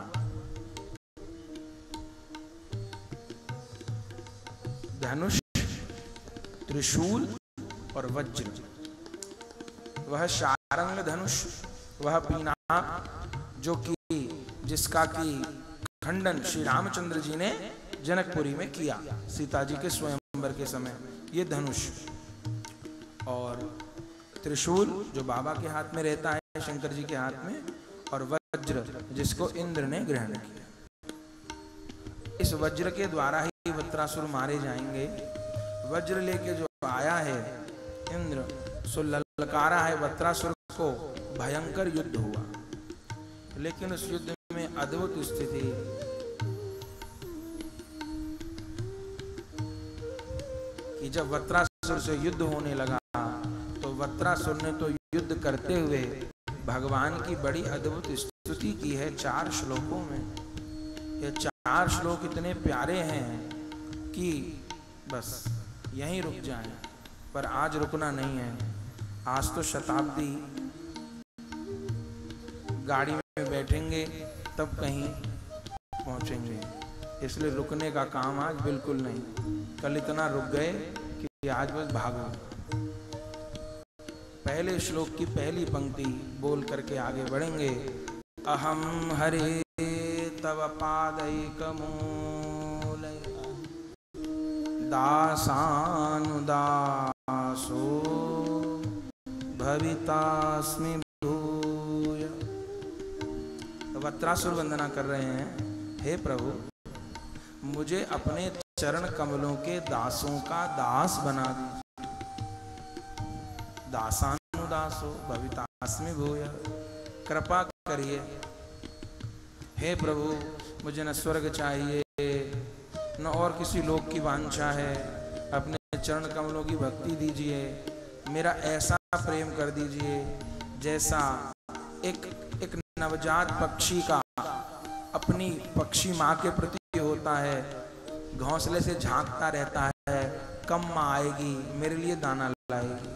धनुष, त्रिशूल और वज्र। वह शारंग धनुष, वह पीनाक जो कि जिसका कि खंडन श्री रामचंद्र जी ने जनकपुरी में किया सीता जी के स्वयंवर के समय, ये धनुष। और त्रिशूल जो बाबा के हाथ में रहता है, शंकर जी के हाथ में, और वज्र जिसको इंद्र ने ग्रहण किया। इस वज्र के द्वारा ही वत्रासुर मारे जाएंगे। वज्र लेके जो आया है इंद्र, सो ललकारा है वत्रासुर को, भयंकर युद्ध हुआ। लेकिन उस युद्ध में अद्भुत स्थिति, कि जब वत्रासुर से युद्ध होने लगा तो वत्रासुर ने तो युद्ध करते हुए भगवान की बड़ी अद्भुत स्तुति की है चार श्लोकों में। ये चार श्लोक इतने प्यारे हैं कि बस यहीं रुक जाएं, पर आज रुकना नहीं है। आज तो शताब्दी, गाड़ी में बैठेंगे तब कहीं पहुंचेंगे, इसलिए रुकने का काम आज बिल्कुल नहीं। कल इतना रुक गए कि आज बस भागो। पहले श्लोक की पहली पंक्ति बोल करके आगे बढ़ेंगे। अहम हरे तव पादैकमूले दासानुदासो भवितास्मि भूय। वक्त्रासुर वंदना कर रहे हैं, हे प्रभु मुझे अपने चरण कमलों के दासों का दास बना दीजिए। दासानुदासो भवितास्मि भूय, कृपा करिए। हे प्रभु मुझे न स्वर्ग चाहिए न और किसी लोक की वांछा है, अपने चरण कमलों की भक्ति दीजिए। मेरा ऐसा प्रेम कर दीजिए जैसा एक एक नवजात पक्षी का अपनी पक्षी माँ के प्रति होता है, घोंसले से झांकता रहता है, कब माँ आएगी मेरे लिए दाना लाएगी।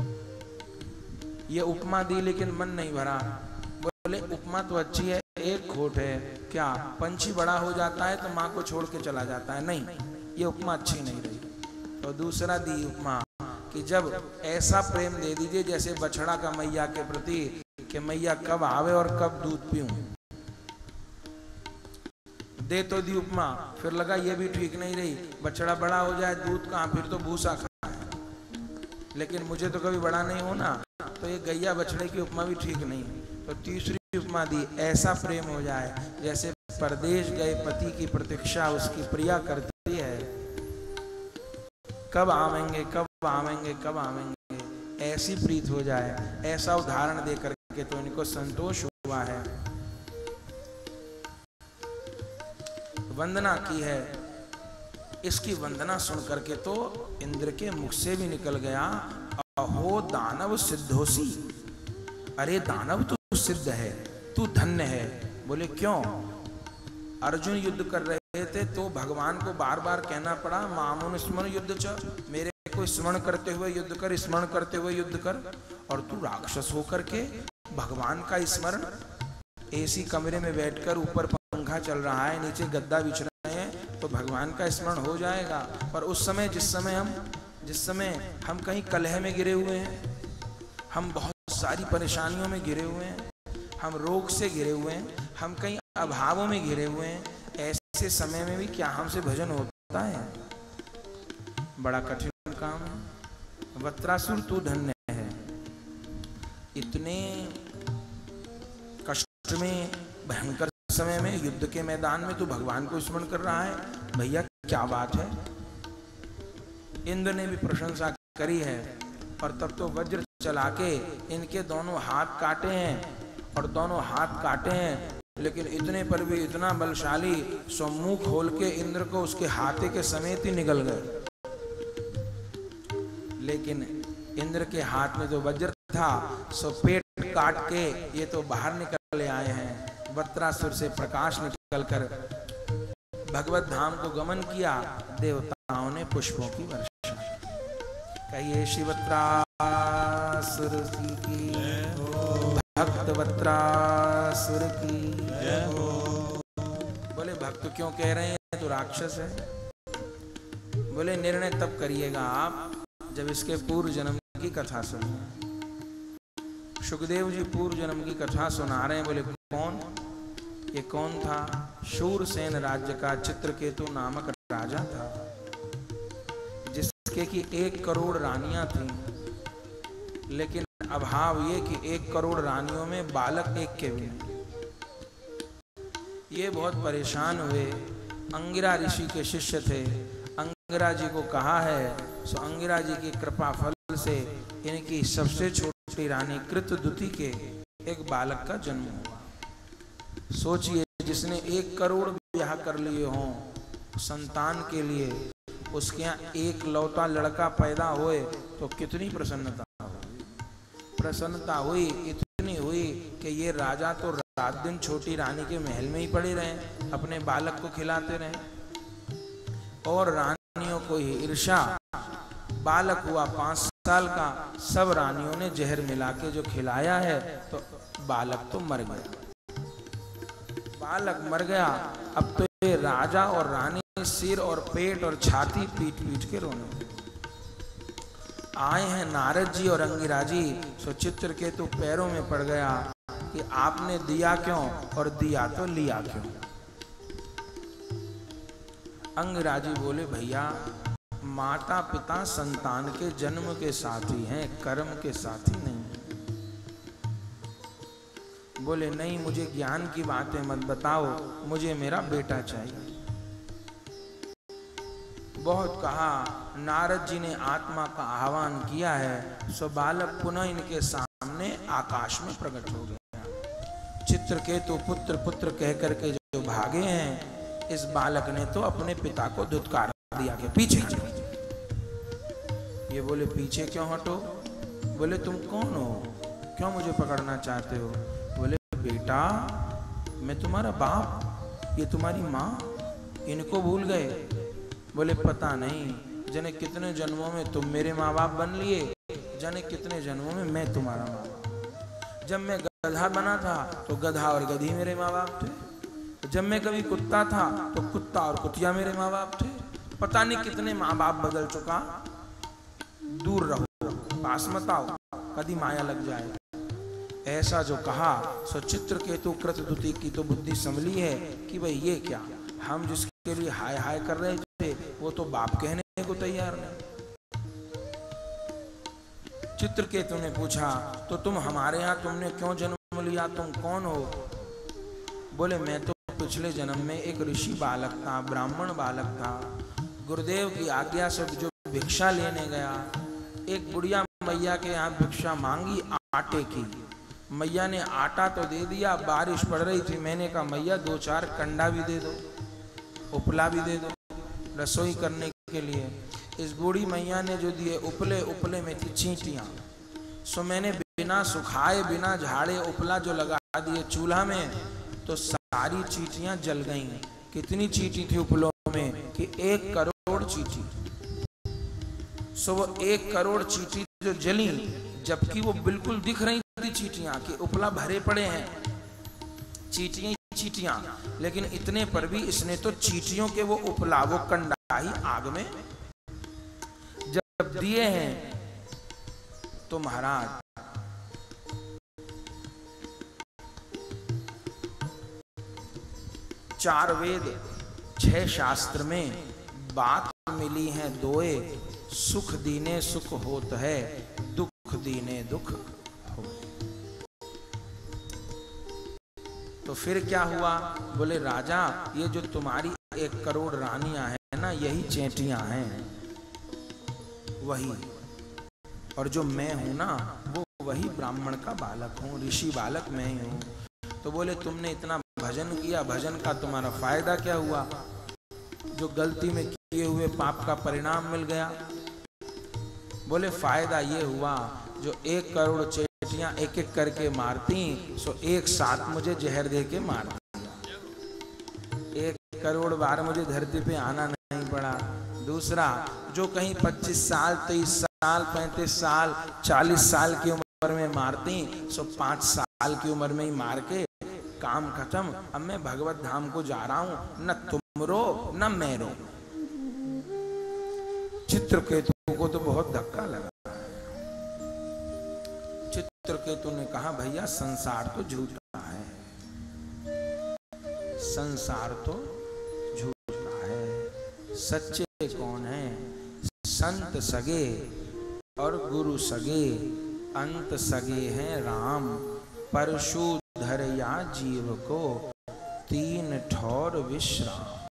ये उपमा दी लेकिन मन नहीं भरा। बोले उपमा तो अच्छी है, एक खोट है, क्या पंछी बड़ा हो जाता है तो माँ को छोड़ के चला जाता है? नहीं, ये उपमा अच्छी नहीं रही। तो दूसरा दी उपमा कि जब ऐसा प्रेम दे दीजिए जैसे बछड़ा का मैया के प्रति, कि मैया कब आवे और कब दूध पीऊं। दे तो दी उपमा, फिर लगा ये भी ठीक नहीं रही, बछड़ा बड़ा हो जाए दूध कहाँ, फिर तो भूसा खाए, लेकिन मुझे तो कभी बड़ा नहीं होना, तो ये गैया बछड़े की उपमा भी ठीक नहीं। तो तीसरी उपमा दी, ऐसा प्रेम हो जाए जैसे परदेश गए पति की प्रतीक्षा उसकी प्रिया करती है, कब आवेंगे कब आवेंगे कब आवेंगे, ऐसी प्रीत हो जाए। ऐसा उदाहरण दे करके तो इनको संतोष हुआ है, वंदना की है। इसकी वंदना सुन करके तो इंद्र के मुख से भी निकल गया, अहो दानव सिद्धोसी, अरे दानव तू सिद्ध है, तू धन्य है। बोले क्यों? अर्जुन युद्ध कर रहे थे तो भगवान को बार बार कहना पड़ा, मामुन स्मरण युद्ध च, मेरे को स्मरण करते हुए युद्ध कर, स्मरण करते हुए युद्ध कर। और तू राक्षस होकर के भगवान का स्मरण, एसी कमरे में बैठकर ऊपर पंखा चल रहा है, नीचे गद्दा बिछ रहे हैं, तो भगवान का स्मरण हो जाएगा। पर उस समय जिस समय हम जिस समय हम कहीं कलह में गिरे हुए हैं, हम बहुत सारी परेशानियों में घिरे हुए हैं, हम रोग से घिरे हुए हैं, हम कहीं अभावों में घिरे हुए हैं, ऐसे समय में भी क्या हमसे भजन होता है? बड़ा कठिन काम है। वक्त्रासुर तू धन्य है, इतने कष्ट में भयंकर समय में युद्ध के मैदान में तू भगवान को स्मरण कर रहा है, भैया क्या बात है। इंद्र ने भी प्रशंसा करी है, और तब तो वज्र चला के इनके दोनों हाथ काटे हैं, और दोनों हाथ काटे हैं, लेकिन इतने पर भी इतना बलशाली, सो मुंह खोल के इंद्र को उसके हाथे के समेत ही निगल गए। लेकिन इंद्र के हाथ में जो वज्र था सो पेट काट के ये तो बाहर निकल आए हैं। वक्त्रासुर से प्रकाश निकलकर भगवत धाम को गमन किया, देवताओं ने पुष्पों की वर्षा। कहिए शिवत्रासुर की, भक्त वक्त्रासुर की जय हो। बोले भक्त क्यों कह रहे हैं, तो राक्षस है। बोले निर्णय तब करिएगा आप जब इसके पूर्व जन्म की कथा सुनिए। सुखदेव जी पूर्व जन्म की कथा सुना रहे हैं। बोले कौन? ये कौन था? शूरसेन राज्य का चित्रकेतु नामक राजा था, जिसके की एक करोड़ रानियां थीं, लेकिन अभाव ये कि एक करोड़ रानियों में बालक एक के भी नहीं। ये बहुत परेशान हुए। अंगिरा ऋषि के शिष्य थे, अंगिरा जी को कहा है, सो अंगिरा जी की कृपा फल से इनकी सबसे छोटी रानी कृतदुति के एक बालक का जन्म हुआ। सोचिए, जिसने एक करोड़ ब्याह कर लिए हों संतान के लिए, उसके यहाँ एक लौता लड़का पैदा होए तो कितनी प्रसन्नता हुई। प्रसन्नता हुई, इतनी हुई कि ये राजा तो रात दिन छोटी रानी के महल में ही पड़े रहे, अपने बालक को खिलाते रहे। और रानियों को ही ईर्ष्या, बालक हुआ पांच साल का, सब रानियों ने जहर मिला के जो खिलाया है, तो बालक तो मर गया। बालक मर गया। अब तो ये राजा और रानी सिर और पेट और छाती पीट पीट के रोने आए हैं। नारद जी और अंगिरा जी, सो चित्रकेतु पैरों में पड़ गया कि आपने दिया क्यों, और दिया तो लिया क्यों। अंगिरा जी बोले, भैया माता पिता संतान के जन्म के साथी हैं, कर्म के साथी नहीं। बोले नहीं, मुझे ज्ञान की बातें मत बताओ, मुझे मेरा बेटा चाहिए। बहुत कहा, नारद जी ने आत्मा का आह्वान किया है, सो बालक पुनः इनके सामने आकाश में प्रकट हो गया। चित्रकेतु पुत्र पुत्र कह करके जो भागे हैं, इस बालक ने तो अपने पिता को धुतकार दिया कि पीछे हटो। ये बोले पीछे क्यों हटो? बोले तुम कौन हो, क्यों मुझे पकड़ना चाहते हो? बोले बेटा, मैं तुम्हारा बाप, ये तुम्हारी माँ, इनको भूल गए? बोले पता नहीं, जाने कितने जन्मों में तुम मेरे माँ बाप बन लिए, जाने कितने जन्मों में मैं तुम्हारा माँ बाप। जब मैं गधा बना था तो गधा और गधी मेरे माँ बाप थे, जब मैं कभी कुत्ता था तो कुत्ता और कुतिया मेरे माँ बाप थे। पता नहीं कितने माँ बाप बदल चुका। दूर रहो, पास मत आओ, कभी माया लग जाए। ऐसा जो कहा, सो चित्रकेतु कृतदुति की तो बुद्धि संभली है कि भाई ये क्या, हम जिसके लिए हाय हाय कर रहे थे वो तो बाप कहने को तैयार नहीं। चित्रकेतु ने पूछा, तो तुम हमारे यहाँ तुमने क्यों जन्म लिया, तुम कौन हो? बोले मैं तो पिछले जन्म में एक ऋषि बालक था, ब्राह्मण बालक था। गुरुदेव की आज्ञा से जो भिक्षा लेने गया, एक बुढ़िया मैया के यहाँ भिक्षा मांगी आटे की। मैया ने आटा तो दे दिया, बारिश पड़ रही थी, मैंने कहा मैया दो चार कंडा भी दे दो, उपला भी दे दो रसोई करने के लिए। इस बूढ़ी मैया ने जो दिए उपले, उपले में थी चींटियां। सो मैंने बिना सुखाए बिना झाड़े उपला जो लगा दिए चूल्हा में, तो सारी चींटियां जल गईं। कितनी चींटी थी उपलों में कि एक करोड़ चींटी। सो वो एक करोड़ चींटी जो जली, जबकि वो बिल्कुल दिख रही थी चींटियां कि उपला भरे पड़े हैं, चींटियां चींटियां, लेकिन इतने पर भी इसने तो चींटियों के वो उपला, वो कंडा ही आग में जब दिए हैं। तो महाराज चार वेद छह शास्त्र में बात मिली है दोए, सुख दीने सुख होत है, दुख दीने दुख हो। तो फिर क्या हुआ? बोले राजा, ये जो तुम्हारी एक करोड़ रानियां हैं ना, यही चेंटियां हैं, वही। और जो मैं हूं ना, वो वही ब्राह्मण का बालक हूं, ऋषि बालक मैं ही हूं। तो बोले तुमने इतना भजन किया, भजन का तुम्हारा फायदा क्या हुआ? जो गलती में किए हुए पाप का परिणाम मिल गया। बोले फायदा ये हुआ, जो एक करोड़ चेटियां एक एक करके मारती, सो एक साथ मुझे जहर दे के मार दिया। एक करोड़ बार मुझे धरती पे आना नहीं पड़ा। दूसरा, जो कहीं पच्चीस साल तेईस साल पैंतीस साल चालीस साल की उम्र में मारती, सो पांच साल की उम्र में ही मार के काम खत्म। अब मैं भगवत धाम को जा रहा हूं, न तुम रो न मैं रो। चित्रकेतु को तो बहुत धक्का लगा। चित्रकेतु ने कहा भैया संसार तो झूठा है, संसार तो झूठा है। सच्चे कौन है? संत सगे और गुरु सगे, अंत सगे हैं राम। परशु धर या जीव को तीन ठौर विश्राम।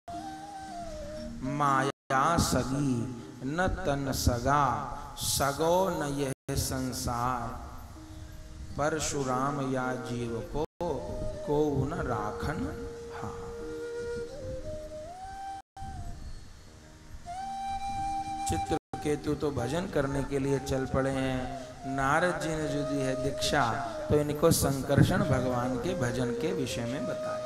माया सगी न तन सगा, सगो न यह संसार। परशुराम या जीव को को न राखन हा। चित्रकेतु तो भजन करने के लिए चल पड़े हैं। नारद जी ने जो दी है दीक्षा, तो इनको संकर्षण भगवान के भजन के विषय में बताया।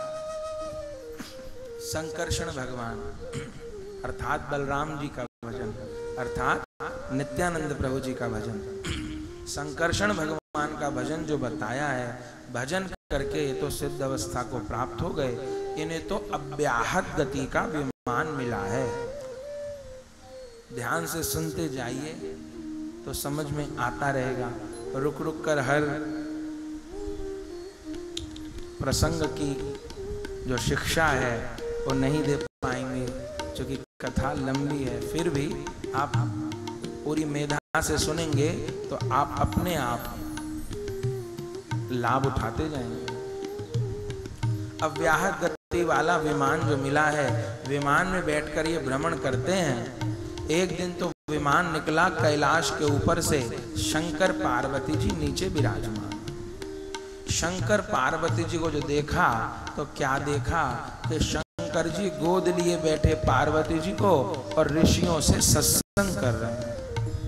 संकर्षण भगवान अर्थात बलराम जी का भजन, अर्थात नित्यानंद प्रभु जी का भजन। संकर्षण भगवान का भजन जो बताया है, भजन करके ये तो सिद्ध अवस्था को प्राप्त हो गए, इन्हें तो अव्याहत गति का विमान मिला है। ध्यान से सुनते जाइए तो समझ में आता रहेगा। रुक रुक कर हर प्रसंग की जो शिक्षा है वो नहीं दे पाएंगे, क्योंकि कथा लंबी है। फिर भी आप पूरी मेधा से सुनेंगे तो आप अपने आप लाभ उठाते जाएंगे। अव्याहत गति वाला विमान जो मिला है, विमान में बैठकर ये भ्रमण करते हैं। एक दिन तो विमान निकला कैलाश के ऊपर से, शंकर पार्वती जी नीचे विराजमान। शंकर पार्वती जी को जो देखा तो क्या देखा कि शंकर जी गोद लिए बैठे पार्वती जी को और ऋषियों से सत्संग कर रहे हैं।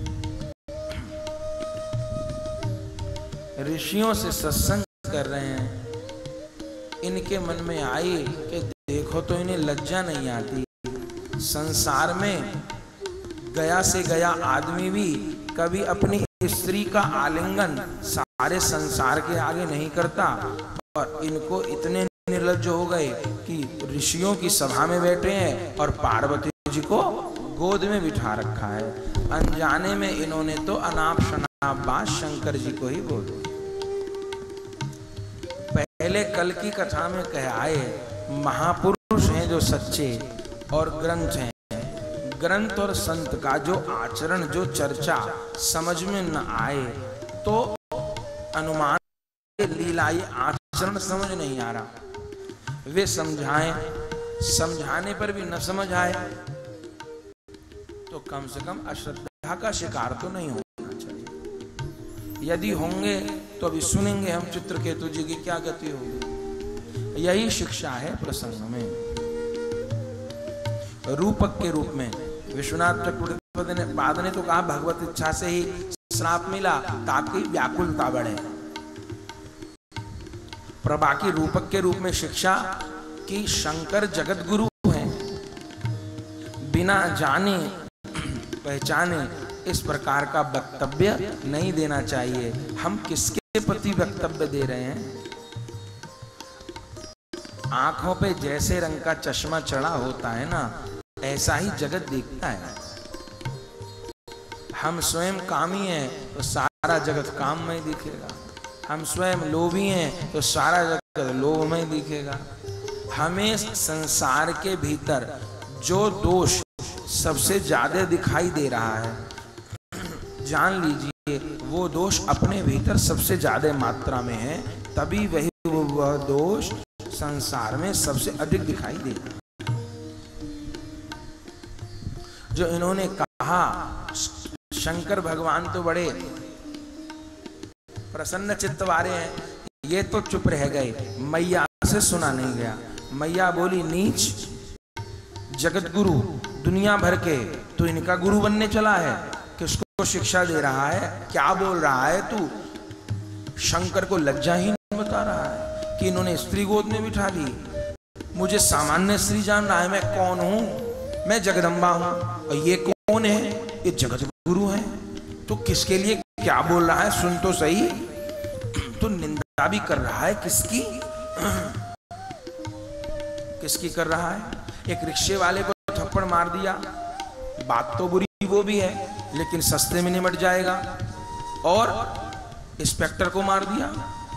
ऋषियों से सत्संग कर रहे हैं। इनके मन में आई कि देखो तो इन्हें लज्जा नहीं आती। संसार में गया से गया आदमी भी कभी अपनी स्त्री का आलिंगन सारे संसार के आगे नहीं करता, और इनको इतने निर्लज्ज हो गए कि ऋषियों की सभा में बैठे हैं और पार्वती जी को गोद में बिठा रखा है। अनजाने में इन्होंने तो अनाप शनाप बात शंकर जी को ही बोल दी। पहले कल की कथा में कह आए, महापुरुष हैं जो सच्चे और ग्रंथ हैं। ग्रंथ और संत का जो आचरण, जो चर्चा समझ में न आए तो अनुमान लीला, ये आचरण समझ नहीं आ रहा। वे समझाएं, समझाने पर भी न समझ आए तो कम से कम अश्रद्धा का शिकार तो नहीं होना चाहिए। यदि होंगे तो अभी सुनेंगे हम चित्रकेतु जी की क्या गति होगी। यही शिक्षा है प्रसंग में। रूपक के रूप में विश्वनाथ चक्रवर्ती ने पाद ने तो कहा भगवत इच्छा से ही श्राप मिला ताकि व्याकुलता बढ़े। प्रभा की रूपक के रूप में शिक्षा कि शंकर जगत गुरु हैं, बिना जाने पहचाने इस प्रकार का वक्तव्य नहीं देना चाहिए। हम किसके प्रति वक्तव्य दे रहे हैं? आंखों पे जैसे रंग का चश्मा चढ़ा होता है ना, ऐसा ही जगत दिखता है। हम स्वयं कामी हैं तो सारा जगत काम में दिखेगा। हम स्वयं लोभी हैं तो सारा जगत लोभ में दिखेगा। हमें संसार के भीतर जो दोष सबसे ज्यादा दिखाई दे रहा है, जान लीजिए वो दोष अपने भीतर सबसे ज्यादा मात्रा में है, तभी वही वह दोष संसार में सबसे अधिक दिखाई देगा। जो इन्होंने कहा शंकर भगवान तो बड़े प्रसन्न चित्त वाले हैं, ये तो चुप रह गए। मैया से सुना नहीं गया। मैया बोली, नीच, जगत गुरु दुनिया भर के, तो इनका गुरु बनने चला है? किसको शिक्षा दे रहा है? क्या बोल रहा है तू? शंकर को लज्जा ही नहीं बता रहा है कि इन्होंने स्त्री गोद में बिठा ली। मुझे सामान्य स्त्री जान रहा है, मैं कौन हूं? मैं जगदम्बा हूं, और ये कौन है? ये जगत गुरु है। तो किसके लिए क्या बोल रहा है? सुन तो सही। तो निंदा भी कर रहा है किसकी? किसकी कर रहा है? एक रिक्शे वाले को थप्पड़ मार दिया, बात तो बुरी वो भी है, लेकिन सस्ते में निमट जाएगा। और इंस्पेक्टर को मार दिया,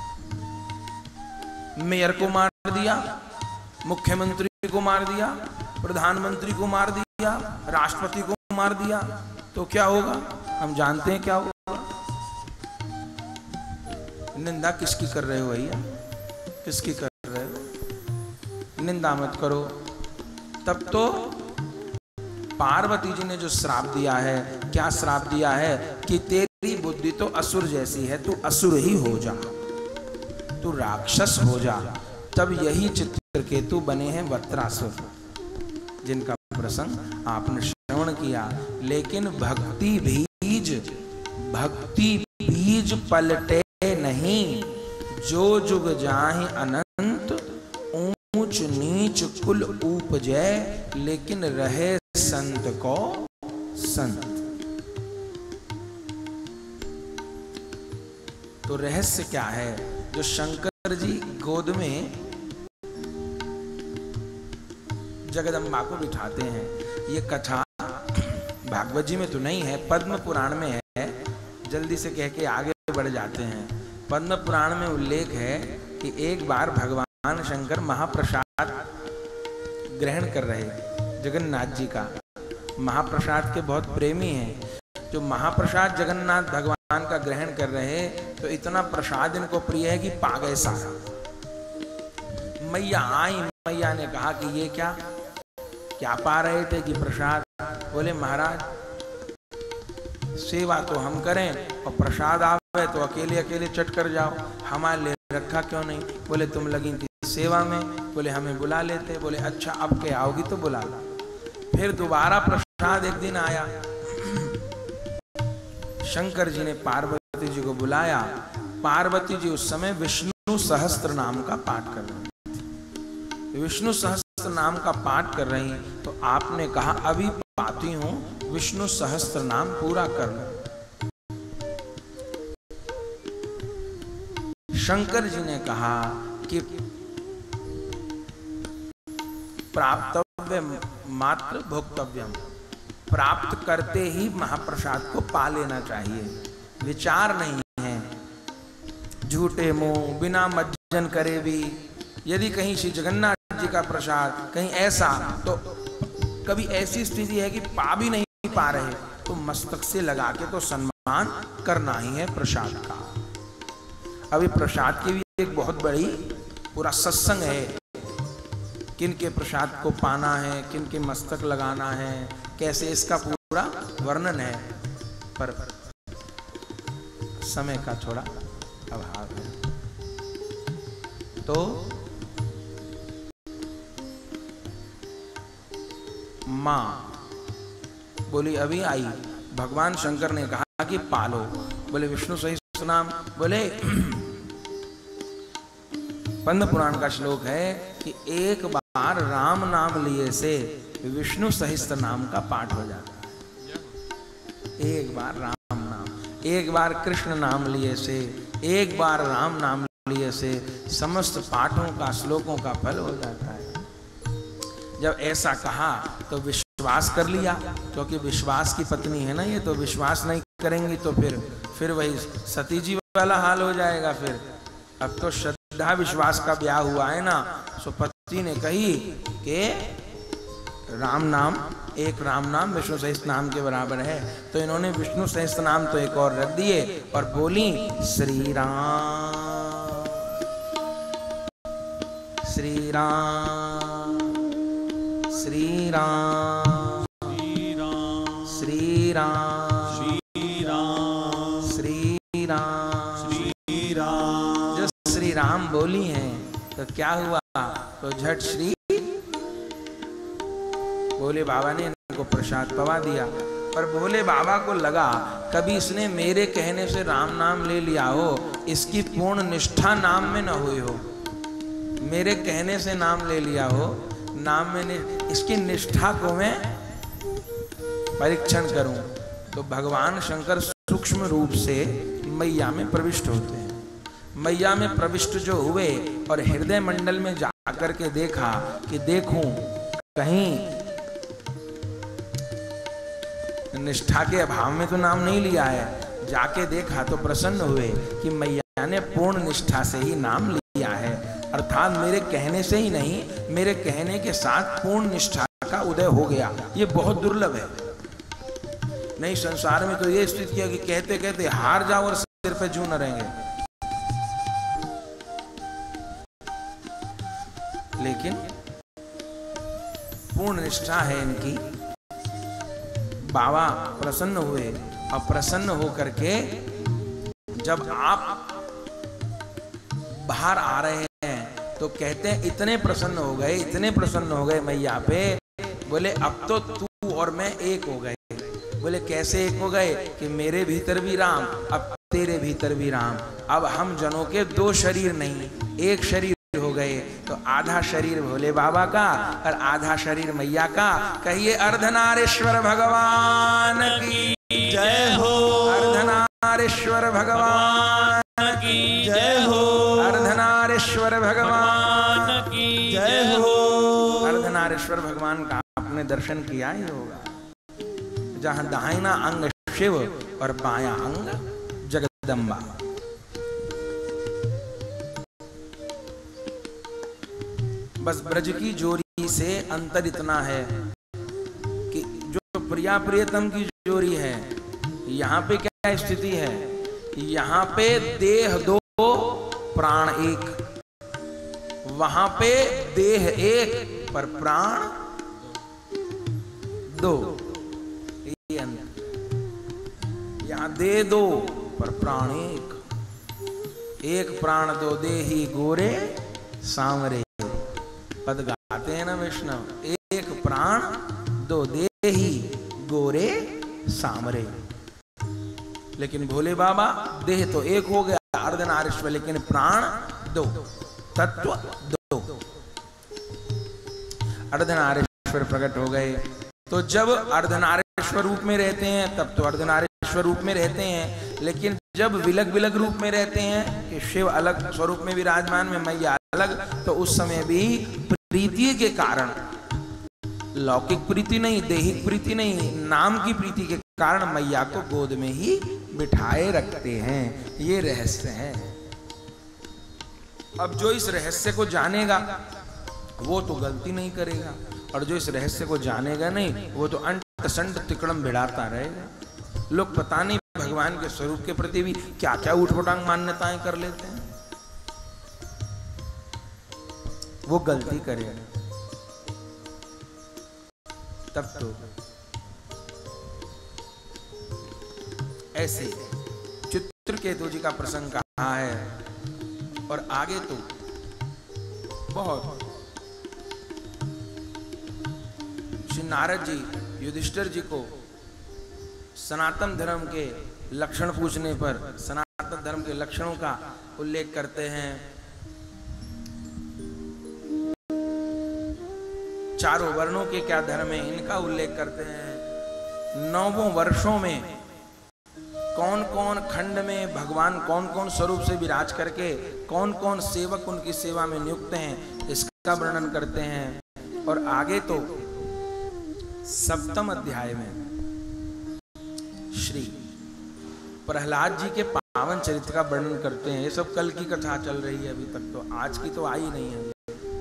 मेयर को मार दिया, मुख्यमंत्री को मार दिया, प्रधानमंत्री को मार दिया, राष्ट्रपति को मार दिया, तो क्या होगा? हम जानते हैं क्या होगा। निंदा किसकी कर रहे हो भैया? किसकी कर रहे हो? निंदा मत करो। तब तो पार्वती जी ने जो श्राप दिया है, क्या श्राप दिया है कि तेरी बुद्धि तो असुर जैसी है, तू असुर ही हो जा, तू राक्षस हो जा। तब यही चित्रकेतु बने हैं वत्रासुर, जिनका प्रसंग आपने श्रवण किया। लेकिन भक्ति बीज, भक्ति बीज पलटे नहीं, जो जुग जाहि अनंत, ऊंच नीच कुल उपजै, लेकिन रहे संत को संत। तो रहस्य क्या है? जो शंकर जी गोद में जगदम्बा को बिठाते हैं, ये कथा भागवत जी में तो नहीं है, पद्म पुराण में है। जल्दी से कह के आगे बढ़ जाते हैं। पद्म पुराण में उल्लेख है कि एक बार भगवान शंकर महाप्रसाद ग्रहण कर रहे जगन्नाथ जी का। महाप्रसाद के बहुत प्रेमी हैं। जो महाप्रसाद जगन्नाथ भगवान का ग्रहण कर रहे, तो इतना प्रसाद इनको प्रिय है कि पा गए सारा। मैया आई, मैया ने कहा कि ये क्या क्या पा रहे थे कि प्रसाद? बोले महाराज सेवा तो हम करें और प्रसाद आवे तो अकेले अकेले चट कर जाओ, हमारे लिए रखा क्यों नहीं? बोले तुम लगी थी सेवा में, बोले हमें बुला लेते। बोले अच्छा अब के आओगी तो बुला ला। फिर दोबारा प्रसाद एक दिन आया, शंकर जी ने पार्वती जी को बुलाया। पार्वती जी उस समय विष्णु सहस्त्र नाम का पाठ कर रही थी, विष्णु सहस्त्र नाम का पाठ कर रही। तो आपने कहा अभी पाती हूं, विष्णु सहस्त्र नाम पूरा कर लो। शंकर जी ने कहा कि प्राप्तव्य मात्र भोक्तव्यम, प्राप्त करते ही महाप्रसाद को पा लेना चाहिए, विचार नहीं है। झूठे मुंह बिना मज्जन करे भी यदि कहीं श्री जगन्नाथ जी का प्रसाद कहीं ऐसा, तो कभी ऐसी स्थिति है कि पा भी नहीं पा रहे, तो मस्तक से लगा के तो सम्मान करना ही है प्रसाद का। अभी प्रसाद की भी एक बहुत बड़ी पूरा सत्संग है, किन के प्रसाद को पाना है, किन के मस्तक लगाना है, कैसे, इसका पूरा वर्णन है, पर समय का थोड़ा अभाव है। तो मां बोली अभी आई, भगवान शंकर ने कहा कि पालो। बोले विष्णु सहस्त्र नाम, बोले पद्म पुराण का श्लोक है कि एक बार राम नाम लिए से विष्णु सहस्त्र नाम का पाठ हो जाता है। एक बार राम नाम, एक बार कृष्ण नाम लिए से, एक बार राम नाम लिए से समस्त पाठों का, श्लोकों का फल हो जाता है। जब ऐसा कहा तो विश्वास कर लिया, क्योंकि विश्वास की पत्नी है ना ये, तो विश्वास नहीं करेंगी तो फिर फिर वही सती जी वाला हाल हो जाएगा। फिर अब तो श्रद्धा विश्वास का ब्याह हुआ है ना, सो पति ने कही कि राम नाम, एक राम नाम विष्णु सहस्त्र नाम के बराबर है। तो इन्होंने विष्णु सहस्त्र नाम तो एक और रख दिए और बोली श्री राम श्री राम श्री राम श्री राम श्री राम श्री राम श्री राम। जो श्री राम बोली हैं तो क्या हुआ? तो झट श्री भोले बाबा ने इनको प्रसाद पवा दिया। पर भोले बाबा को लगा कभी इसने मेरे कहने से राम नाम ले लिया हो, इसकी पूर्ण निष्ठा नाम में न हुई हो, मेरे कहने से नाम ले लिया हो, नाम में इसकी निष्ठा को मैं परीक्षण करूं। तो भगवान शंकर सूक्ष्म रूप से मैया में प्रविष्ट होते हैं। मैया में प्रविष्ट जो हुए और हृदय मंडल में जाकर के देखा कि देखूं कहीं निष्ठा के अभाव में तो नाम नहीं लिया है। जाके देखा तो प्रसन्न हुए कि मैया ने पूर्ण निष्ठा से ही नाम लिया है, अर्थात मेरे कहने से ही नहीं, मेरे कहने के साथ पूर्ण निष्ठा का उदय हो गया। ये बहुत दुर्लभ है। नहीं, संसार में तो ये स्थिति है कि कहते कहते हार जाओ और सिर पे जू न रहेंगे। लेकिन पूर्ण निष्ठा है इनकी। बाबा प्रसन्न हुए और प्रसन्न होकर के जब आप बाहर आ रहे हैं तो कहते हैं इतने प्रसन्न हो गए, इतने प्रसन्न हो गए मैया पे, बोले अब तो तू और मैं एक हो गए। बोले कैसे एक हो गए? कि मेरे भीतर भी राम, अब तेरे भीतर भी राम। अब हम जनों के दो शरीर नहीं, एक शरीर हो गए। तो आधा शरीर भोले बाबा का और आधा शरीर मैया का। कहिए अर्धनारीश्वर भगवान की जय हो, अर्धनारीश्वर भगवान की जय हो, अर्धनारीश्वर भगवान की जय हो। अर्धनारीश्वर भगवान का आपने दर्शन किया ही होगा, जहां दाहिना अंग शिव और बायां अंग जगदम्बा। बस ब्रज की जोड़ी से अंतर इतना है कि जो प्रिया प्रियतम की जोड़ी है, यहाँ पे क्या स्थिति है? यहाँ पे देह दो प्राण एक, वहां पे देह एक पर प्राण दो, ये अंतर। यहां देह दो पर प्राण एक, एक प्राण दो देही गोरे सांवरे। पद गाते हैं ना वैष्णव, एक प्राण दो देही गोरे सांवरे। लेकिन भोले बाबा देह तो एक हो गया अर्धनारीश्वर, लेकिन प्राण दो, तत्व दो। अर्धनारीश्वर प्रकट हो गए। तो जब अर्धनारीश्वर रूप में रहते हैं तब तो अर्धनारीश्वर रूप में रहते हैं, लेकिन जब विलग विलग रूप में रहते हैं कि शिव अलग स्वरूप में विराजमान में मैया अलग, तो उस समय भी प्रीति के कारण, लौकिक प्रीति नहीं, दैहिक प्रीति नहीं, नाम की प्रीति के कारण मैया को गोद में ही बिठाए रखते हैं। ये रहस्य है। अब जो इस रहस्य को जानेगा वो तो गलती नहीं करेगा, और जो इस रहस्य को जानेगा नहीं वो तो अंट संट तिकड़म भिड़ाता रहेगा। लोग पता नहीं भगवान के स्वरूप के प्रति भी क्या क्या उठपटांग मान्यताएं कर लेते हैं, वो गलती करेगा तब तो। ऐसे चित्रकेतु जी का प्रसंग कहा है, और आगे तो बहुत। श्री नारद जी युधिष्ठिर जी को सनातन धर्म के लक्षण पूछने पर सनातन धर्म के लक्षणों का उल्लेख करते हैं। चारों वर्णों के क्या धर्म है इनका उल्लेख करते हैं। नौवों वर्षों में कौन कौन खंड में भगवान कौन कौन स्वरूप से विराज करके कौन कौन सेवक उनकी सेवा में नियुक्त हैं, इसका वर्णन करते हैं। और आगे तो सप्तम अध्याय में श्री प्रहलाद जी के पावन चरित्र का वर्णन करते हैं। ये सब कल की कथा चल रही है, अभी तक तो आज की तो आई नहीं है।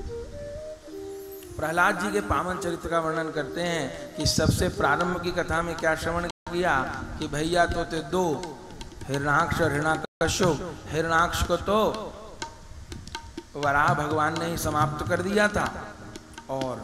प्रहलाद जी के पावन चरित्र का वर्णन करते हैं कि सबसे प्रारंभ की कथा में क्या श्रवण किया कि भैया तो थे दो, हिरणाक्ष और हिरण्याकश्यप। हिरणाक्ष को तो वराह भगवान ने ही समाप्त कर दिया था, और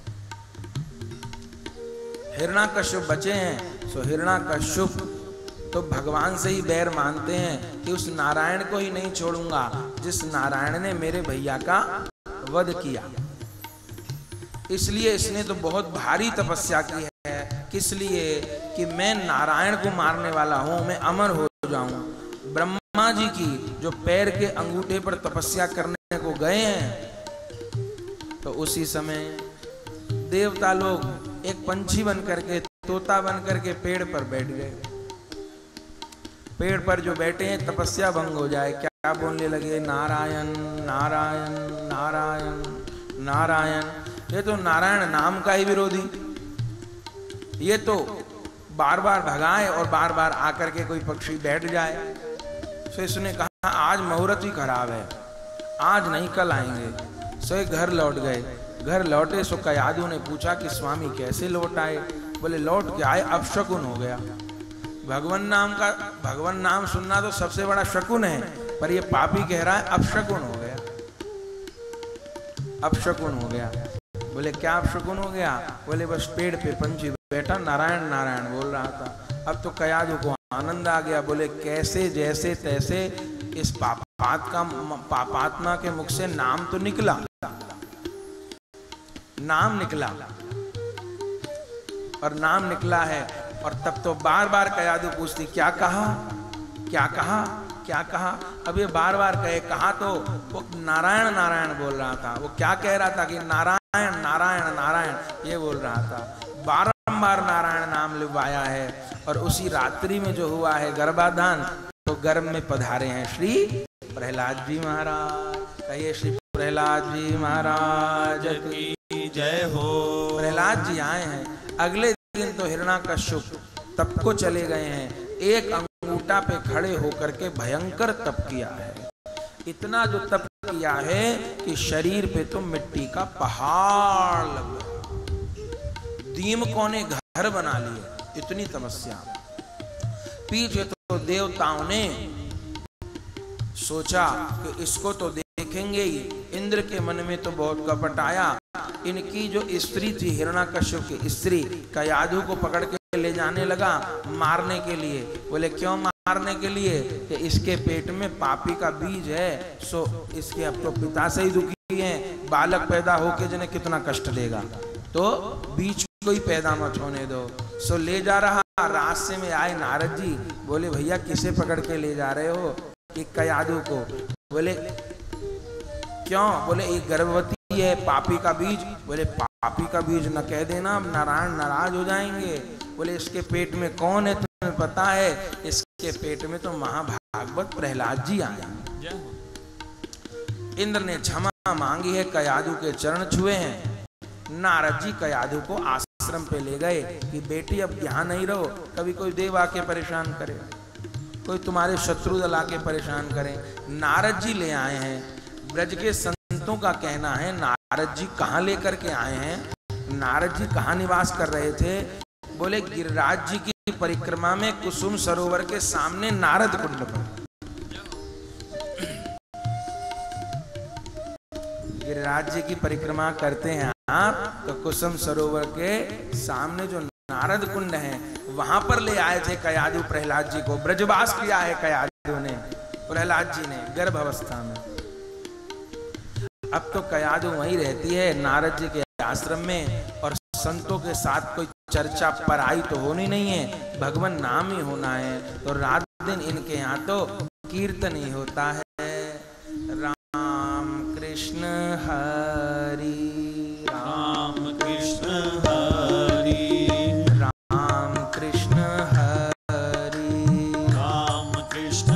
हिरण्याकश्यप बचे हैं। सो हिरण्याकश्यप तो भगवान से ही बैर मानते हैं कि उस नारायण को ही नहीं छोड़ूंगा जिस नारायण ने मेरे भैया का वध किया। इसलिए इसने तो बहुत भारी तपस्या की है, किस लिए कि मैं नारायण को मारने वाला हूं, मैं अमर हो जाऊं। ब्रह्मा जी की जो पैर के अंगूठे पर तपस्या करने को गए हैं, तो उसी समय देवता लोग एक पंछी बन करके, तोता बन करके पेड़ पर बैठ गए। पेड़ पर जो बैठे हैं तपस्या भंग हो जाए, क्या बोलने लगे, नारायण नारायण नारायण नारायण। ये तो नारायण नाम का ही विरोधी, ये तो बार बार भगाए और बार बार आकर के कोई पक्षी बैठ जाए। तो इसने कहा आज मुहूर्त ही खराब है, आज नहीं कल आएंगे। सो घर लौट गए। घर लौटे सो कयादू ने पूछा कि स्वामी कैसे लौट आए? बोले लौट के आए, अब शकुन हो गया। भगवान नाम का भगवान नाम सुनना तो सबसे बड़ा शकुन है, पर ये पापी कह रहा है अब शकुन हो गया, अब शकुन हो गया। बोले क्या अब शकुन हो गया? बोले बस पेड़ पे पंछी बैठा नारायण नारायण बोल रहा था। अब तो कयादू को आनंद आ गया। बोले कैसे जैसे तैसे इस पापात का पापात्मा के मुख से नाम तो निकला, नाम निकला और नाम निकला है। और तब तो बार बार कयादू पूछती क्या कहा क्या कहा क्या कहा। अब ये बार बार कहे, कहा तो वो नारायण नारायण बोल रहा था। वो क्या कह रहा था कि नारायण नारायण नारायण ये बोल रहा था। बारंबार नारायण नाम लिवाया है। और उसी रात्रि में जो हुआ है गर्भाधान, तो गर्भ में पधारे हैं श्री प्रहलाद जी महाराज। कहिए श्री प्रहलाद जी महाराज की जय हो। प्रहलाद जी आए हैं। अगले दिन तो हिरण्याकश्यप तप को चले गए हैं। एक अंगूठा पे खड़े होकर के भयंकर तप किया है। इतना जो तप किया है कि शरीर पे तो मिट्टी का पहाड़ लग गया। दीमकों ने घर बना लिए, इतनी तपस्या। पीछे तो देवताओं ने सोचा कि इसको तो देखेंगे ही, इंद्र के मन में तो बहुत कपट आया। इनकी जो स्त्री थी हिरण्याकश्यप की स्त्री, कयाधु को पकड़ के ले जाने लगा मारने के लिए। बोले क्यों मारने के लिए? कि इसके पेट में पापी का बीज है, सो इसके अब तो पिता से ही दुखी हैं, बालक पैदा होके जिन्हें कितना कष्ट देगा, तो बीज को ही पैदा मत होने दो। सो ले जा रहा, रास्ते में आए नारद जी, बोले भैया किसे पकड़ के ले जा रहे हो? कि कयाधु को। बोले क्यों? बोले एक गर्भवती है, पापी का बीज। बोले पापी का बीज न कह देना, नारायण नाराज हो जाएंगे। बोले इसके पेट में कौन है तुम्हें पता है? इसके पेट में तो महाभागवत प्रहलाद जी आए। इंद्र ने क्षमा मांगी है, कयाधु के चरण छुए हैं। नारद जी कयाधु को आश्रम पे ले गए कि बेटी अब यहाँ नहीं रहो, कभी कोई देव आके परेशान करे, कोई तुम्हारे शत्रु दल आके परेशान करे। नारद जी ले आए हैं। ब्रज के संतों का कहना है नारद जी कहाँ लेकर के आए हैं, नारद जी कहाँ निवास कर रहे थे? बोले गिरिराज जी की परिक्रमा में कुसुम सरोवर के सामने नारद कुंड पर। गिरिराज जी की परिक्रमा करते हैं आप तो कुसुम सरोवर के सामने जो नारद कुंड है वहां पर ले आए थे कयाधु प्रहलाद जी को। ब्रजवास किया है कयाधु ने, प्रहलाद जी ने गर्भ अवस्था में। अब तो कयाधु वहीं रहती है नारद जी के आश्रम में, और संतों के साथ कोई चर्चा पराई तो होनी नहीं है, भगवान नाम ही होना है। तो रात दिन इनके यहाँ तो कीर्तन ही होता है, राम कृष्ण हरि राम कृष्ण हरि राम कृष्ण हरि राम कृष्ण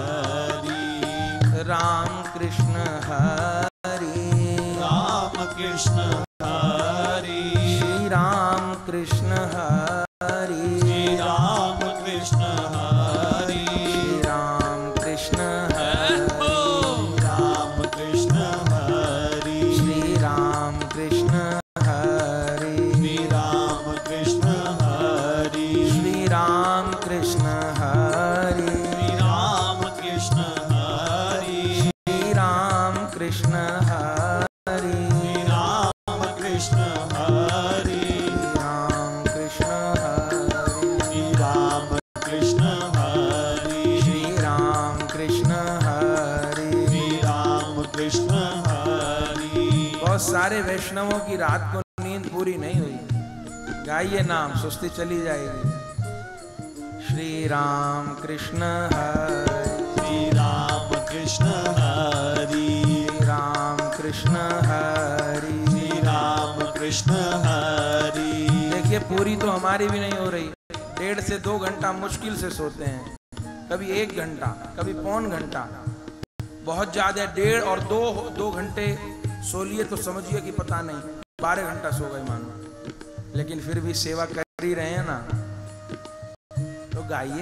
हरि राम कृष्ण हरि राम कृष्ण हरि श्री राम कृष्ण हरि श्री राम कृष्ण हरि श्री राम कृष्ण हरि राम कृष्ण हरि श्री राम कृष्ण हरि श्री राम कृष्ण हरि श्री राम कृष्ण हरि श्री राम कृष्ण हरि श्री राम कृष्ण हरि श्री राम कृष्ण हरि राम कृष्ण हरि श्री राम कृष्ण हरि श्री राम कृष्ण हरि। श्री राम कृष्ण हरि। बहुत सारे वैष्णवों की रात को नींद पूरी नहीं हुई, गाइए नाम, सुस्ती चली जाएगी। श्री राम कृष्ण हरि श्री राम कृष्ण हरि श्री राम कृष्ण हरि। श्री राम कृष्ण हरि। देखिए पूरी तो हमारी भी नहीं हो रही, डेढ़ से दो घंटा मुश्किल से सोते हैं, कभी एक घंटा, कभी पौन घंटा, बहुत ज्यादा डेढ़ और दो दो घंटे सो लिए तो समझिए कि पता नहीं बारह घंटा सो गए मानो, लेकिन फिर भी सेवा कर ही रहे हैं ना। तो गाइए,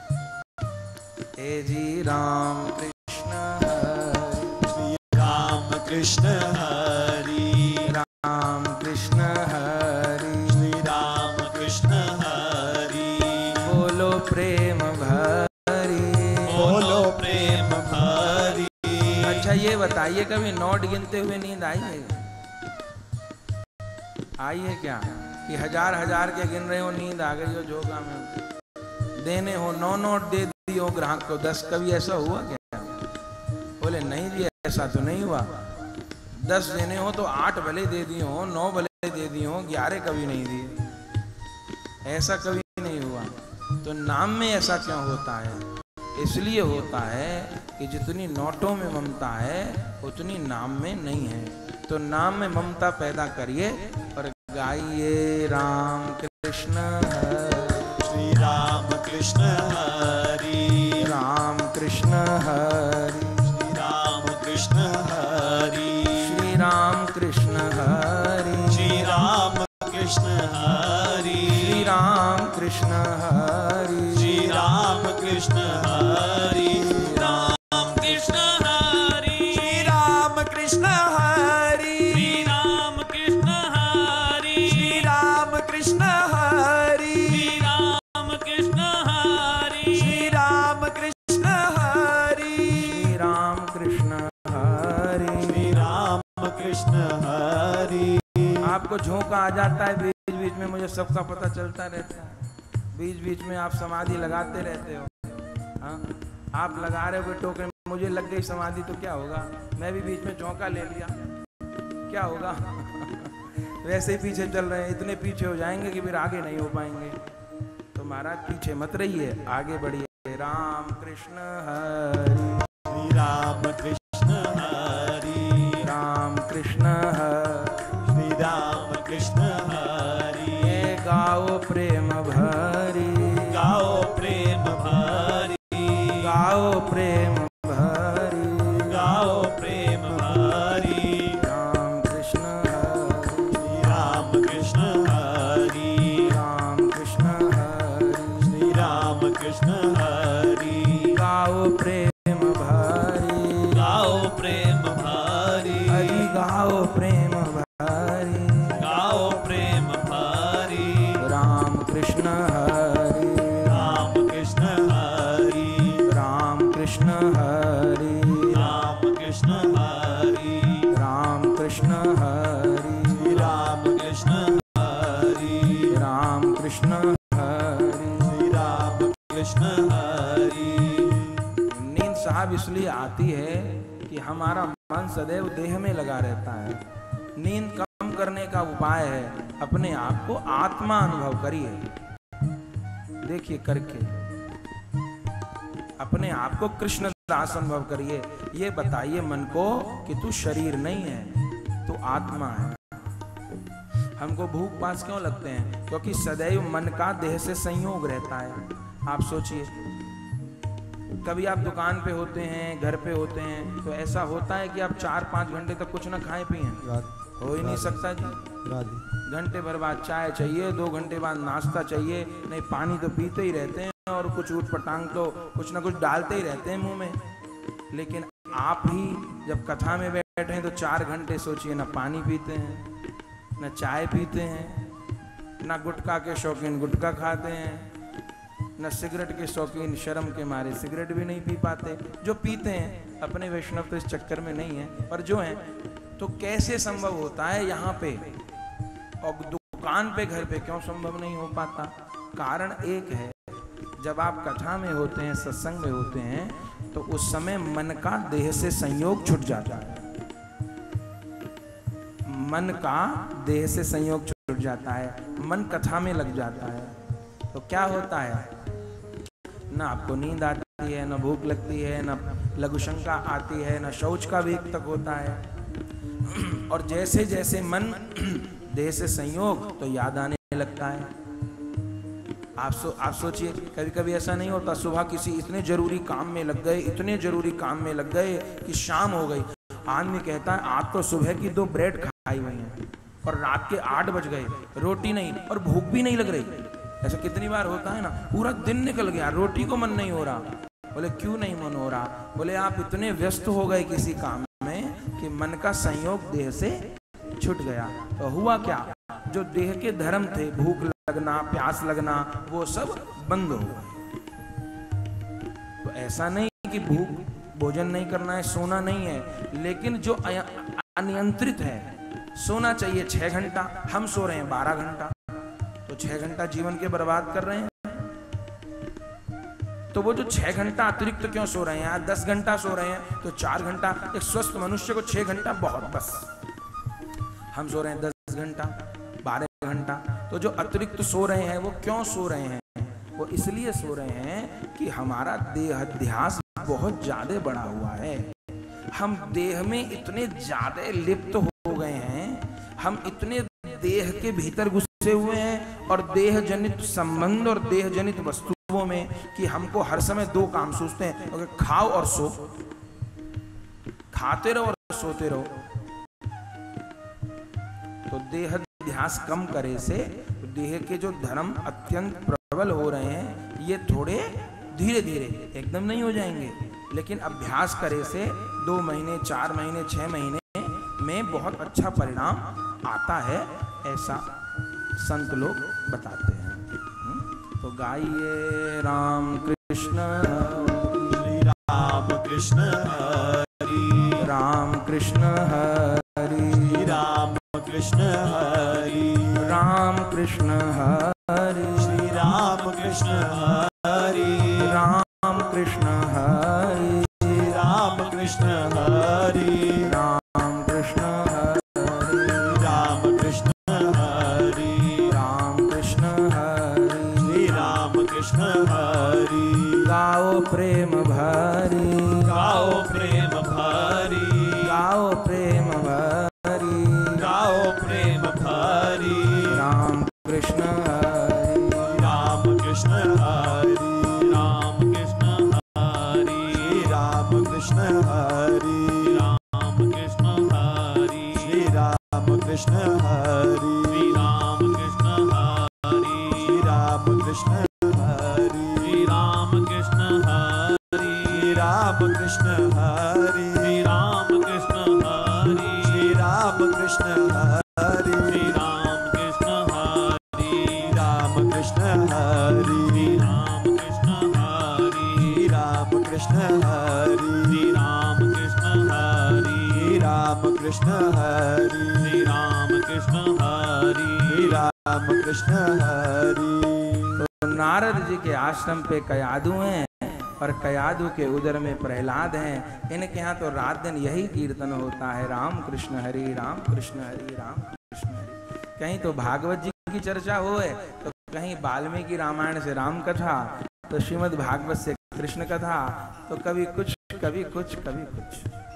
हे जी राम कृष्ण हरि श्री राम कृष्ण हरि राम कृष्ण हरि श्री राम कृष्ण हरि। बोलो प्रेम भरी बोलो प्रेम भरी। अच्छा ये बताइए कभी नोट गिनते हुए नींद आई है? आई है क्या? कि हजार हजार के गिन रहे हो, नींद आ गई हो जोगा में, देने हो नौ नोट दे दियो ग्राहक को दस, कभी ऐसा हुआ क्या? बोले नहीं जी ऐसा तो नहीं हुआ, दस देने हो तो आठ भले दे दिए हो, नौ भले दे दिए हो, ग्यारह कभी नहीं दिए, ऐसा कभी नहीं हुआ। तो नाम में ऐसा क्यों होता है? इसलिए होता है कि जितनी नोटों में ममता है उतनी नाम में नहीं है। तो नाम में ममता पैदा करिए और गाइए राम कृष्ण हरि श्री राम कृष्ण हरि राम कृष्ण हरि श्री राम कृष्ण हरि श्री राम कृष्ण हरि श्री राम कृष्ण हरि श्री राम कृष्ण हरि श्री राम कृष्ण हरि राम कृष्ण हरि श्री राम कृष्ण हरि श्री राम कृष्ण हरि श्री राम कृष्ण हरि श्री राम कृष्ण हरि श्री राम कृष्ण हरि श्री राम कृष्ण हरि श्री राम सबका पता चलता रहता है। बीच बीच में आप समाधि लगाते रहते हो। हाँ, आप लगा रहे हो टोकरे, मुझे लग गई समाधि तो क्या होगा, मैं भी बीच में चौंका ले लिया, क्या होगा? वैसे ही पीछे चल रहे हैं, इतने पीछे हो जाएंगे कि फिर आगे नहीं हो पाएंगे। तो महाराज पीछे मत रहिए, आगे बढ़िए। राम कृष्ण हरि राम कृष्ण हरि राम कृष्ण हरि राम कृष्ण हरि। ये गाओ प्रेम भरी, गाओ प्रेम भरी, गाओ प्रेम भरी, गाओ प्रेम भरी। राम कृष्ण हरि राम कृष्ण हरि राम कृष्ण हरि राम कृष्ण हरि। गाओ प्रेम भरी, गाओ प्रेम भरी, हरि गाओ प्रेम भरी। गाओ प्रेम भरी। राम कृष्ण हरि राम कृष्ण हरि राम कृष्ण हरि राम कृष्ण हरि राम कृष्ण हरि राम कृष्ण हरि राम कृष्ण हरि। राम कृष्ण हरि। नींद साहब इसलिए आती है कि हमारा मन सदैव देह में लगा रहता है। नींद कम करने का उपाय है अपने आप को आत्मा अनुभव करिए, देखिए करके अपने आप को कृष्ण दास अनुभव करिए। ये बताइए मन को कि तू शरीर नहीं है, तू आत्मा है। हमको भूख प्यास क्यों लगते हैं? क्योंकि सदैव मन का देह से संयोग रहता है। आप सोचिए, कभी आप दुकान पे होते हैं, घर पे होते हैं, तो ऐसा होता है कि आप चार पाँच घंटे तक कुछ ना खाएं पिए? हो ही नहीं सकता जी। घंटे भर बाद चाय चाहिए, दो घंटे बाद नाश्ता चाहिए, नहीं पानी तो पीते ही रहते हैं और कुछ ऊट पटांग तो कुछ ना कुछ डालते ही रहते हैं मुंह में। लेकिन आप ही जब कथा में बैठे हैं तो चार घंटे सोचिए, ना पानी पीते हैं, ना चाय पीते हैं, ना गुटखा के शौकीन गुटखा खाते हैं, न सिगरेट के शौकीन शर्म के मारे सिगरेट भी नहीं पी पाते। जो पीते हैं अपने वैष्णव तो इस चक्कर में नहीं है, पर जो हैं तो कैसे संभव होता है यहाँ पे और दुकान पे घर पे क्यों संभव नहीं हो पाता? कारण एक है, जब आप कथा में होते हैं, सत्संग में होते हैं, तो उस समय मन का देह से संयोग छूट जाता है। मन का देह से संयोग छूट जाता है, मन कथा में लग जाता है। तो क्या होता है? ना आपको नींद आती है, ना भूख लगती है, ना लघुशंका आती है, ना शौच का वेग तक होता है। और जैसे जैसे मन देह से संयोग, तो याद आने लगता है। आप सो आप सोचिए, कभी कभी ऐसा नहीं होता, सुबह किसी इतने जरूरी काम में लग गए, इतने जरूरी काम में लग गए कि शाम हो गई। आदमी कहता है आज तो सुबह की दो ब्रेड खाई हुई हैं और रात के आठ बज गए, रोटी नहीं और भूख भी नहीं लग रही। ऐसा कितनी बार होता है ना, पूरा दिन निकल गया, रोटी को मन नहीं हो रहा। बोले क्यों नहीं मन हो रहा? बोले आप इतने व्यस्त हो गए किसी काम में कि मन का संयोग देह से छूट गया। तो हुआ क्या? जो देह के धर्म थे, भूख लगना, प्यास लगना, वो सब बंद हो गए। तो ऐसा नहीं कि भूख भोजन नहीं करना है, सोना नहीं है, लेकिन जो अनियंत्रित है, सोना चाहिए छह घंटा, हम सो रहे हैं बारह घंटा, तो छह घंटा जीवन के बर्बाद कर रहे हैं। तो वो जो छह घंटा अतिरिक्त क्यों सो रहे हैं? आज दस घंटा सो रहे हैं तो चार घंटा, एक स्वस्थ मनुष्य को छह घंटा बहुत, बस। हम सो रहे हैं दस घंटा, बारह घंटा। तो जो अतिरिक्त सो रहे हैं वो क्यों सो रहे हैं? वो इसलिए सो रहे हैं कि हमारा देह अध्यास बहुत ज्यादा बढ़ा हुआ है। हम देह में इतने ज्यादा लिप्त हो गए हैं, हम इतने देह के भीतर घुसे हुए हैं और देह जनित संबंध और देह जनित वस्तुओं में कि हमको हर समय दो काम सोचते हैं, अगर खाओ और सो, खाते रहो और सोते रहो। तो देह ध्यास कम करे से देह के जो धर्म अत्यंत प्रबल हो रहे हैं, ये थोड़े धीरे धीरे, एकदम नहीं हो जाएंगे, लेकिन अभ्यास करे से दो महीने, चार महीने, छह महीने में बहुत अच्छा परिणाम आता है, ऐसा संत लोग बताते हैं। तो गाइए राम कृष्ण श्री राम कृष्ण हरि राम कृष्ण हरि राम कृष्ण हरि राम कृष्ण हरि हरि श्री राम कृष्ण हरि राम कृष्ण हरि श्री राम कृष्ण हरि राम कृष्ण हरि राम कृष्ण हरि राम कृष्ण हरि श्री राम कृष्ण हरि गाओ प्रेम भरी गाओ प्रेम भरी गाओ प्रेम भरी गाओ प्रेम भरी राम कृष्ण हरि राम कृष्ण हरि राम कृष्ण हरि राम कृष्ण हरि राम कृष्ण हरि श्री राम कृष्ण हरि राम कृष्ण हरि श्री राम कृष्ण हरि राम कृष्ण हरि राम कृष्ण हरि राम कृष्ण हरि श्री राम कृष्ण हरि राम कृष्ण हरि राम कृष्ण हरि राम कृष्ण हरि राम कृष्ण हरि राम कृष्ण हरि राम कृष्ण हरि राम कृष्ण हरि राम कृष्ण हरि। तो नारद जी के आश्रम पे कयादू हैं और कयादू के उदर में प्रहलाद हैं। इनके यहाँ तो रात दिन यही कीर्तन होता है, राम कृष्ण हरि राम कृष्ण हरि राम कृष्ण हरि। कहीं तो भागवत जी की चर्चा हो है, तो कहीं वाल्मीकि रामायण से राम कथा, तो श्रीमद् भागवत से कृष्ण कथा, तो कभी कुछ कभी कुछ कभी कुछ,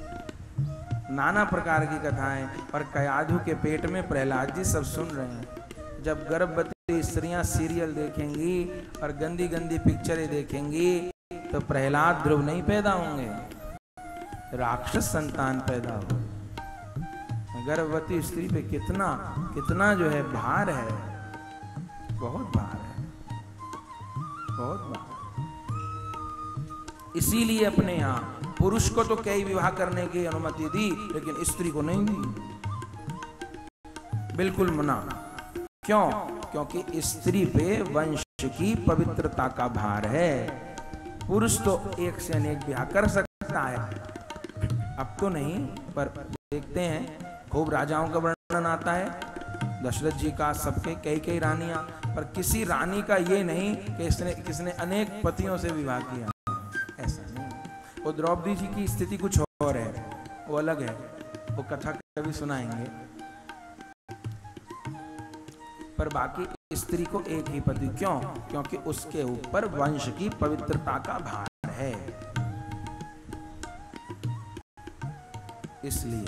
नाना प्रकार की कथाएं। और कयादू के पेट में प्रहलाद जी सब सुन रहे हैं। जब गर्भवती स्त्रियां सीरियल देखेंगी और गंदी गंदी पिक्चरें देखेंगी तो प्रहलाद ध्रुव नहीं पैदा होंगे, राक्षस संतान पैदा हो। गर्भवती स्त्री पे कितना कितना जो है भार है, बहुत भार है, बहुत भार। इसीलिए अपने यहाँ पुरुष को तो कई विवाह करने की अनुमति दी, लेकिन स्त्री को नहीं दी, बिल्कुल मना। क्यों? क्योंकि स्त्री पे वंश की पवित्रता का भार है। पुरुष तो एक से अनेक विवाह कर सकता है, अब तो नहीं, पर देखते हैं खूब राजाओं का वर्णन आता है, दशरथ जी का, सबके कई कई रानियां, पर किसी रानी का ये नहीं कि इसने किसने अनेक पतियों से विवाह किया, ऐसा नहीं। वो द्रौपदी जी की स्थिति कुछ और है, वो अलग है, वो कथा कभी सुनाएंगे। पर बाकी स्त्री को एक ही पति, क्यों? क्योंकि उसके ऊपर वंश की पवित्रता का भार है, इसलिए।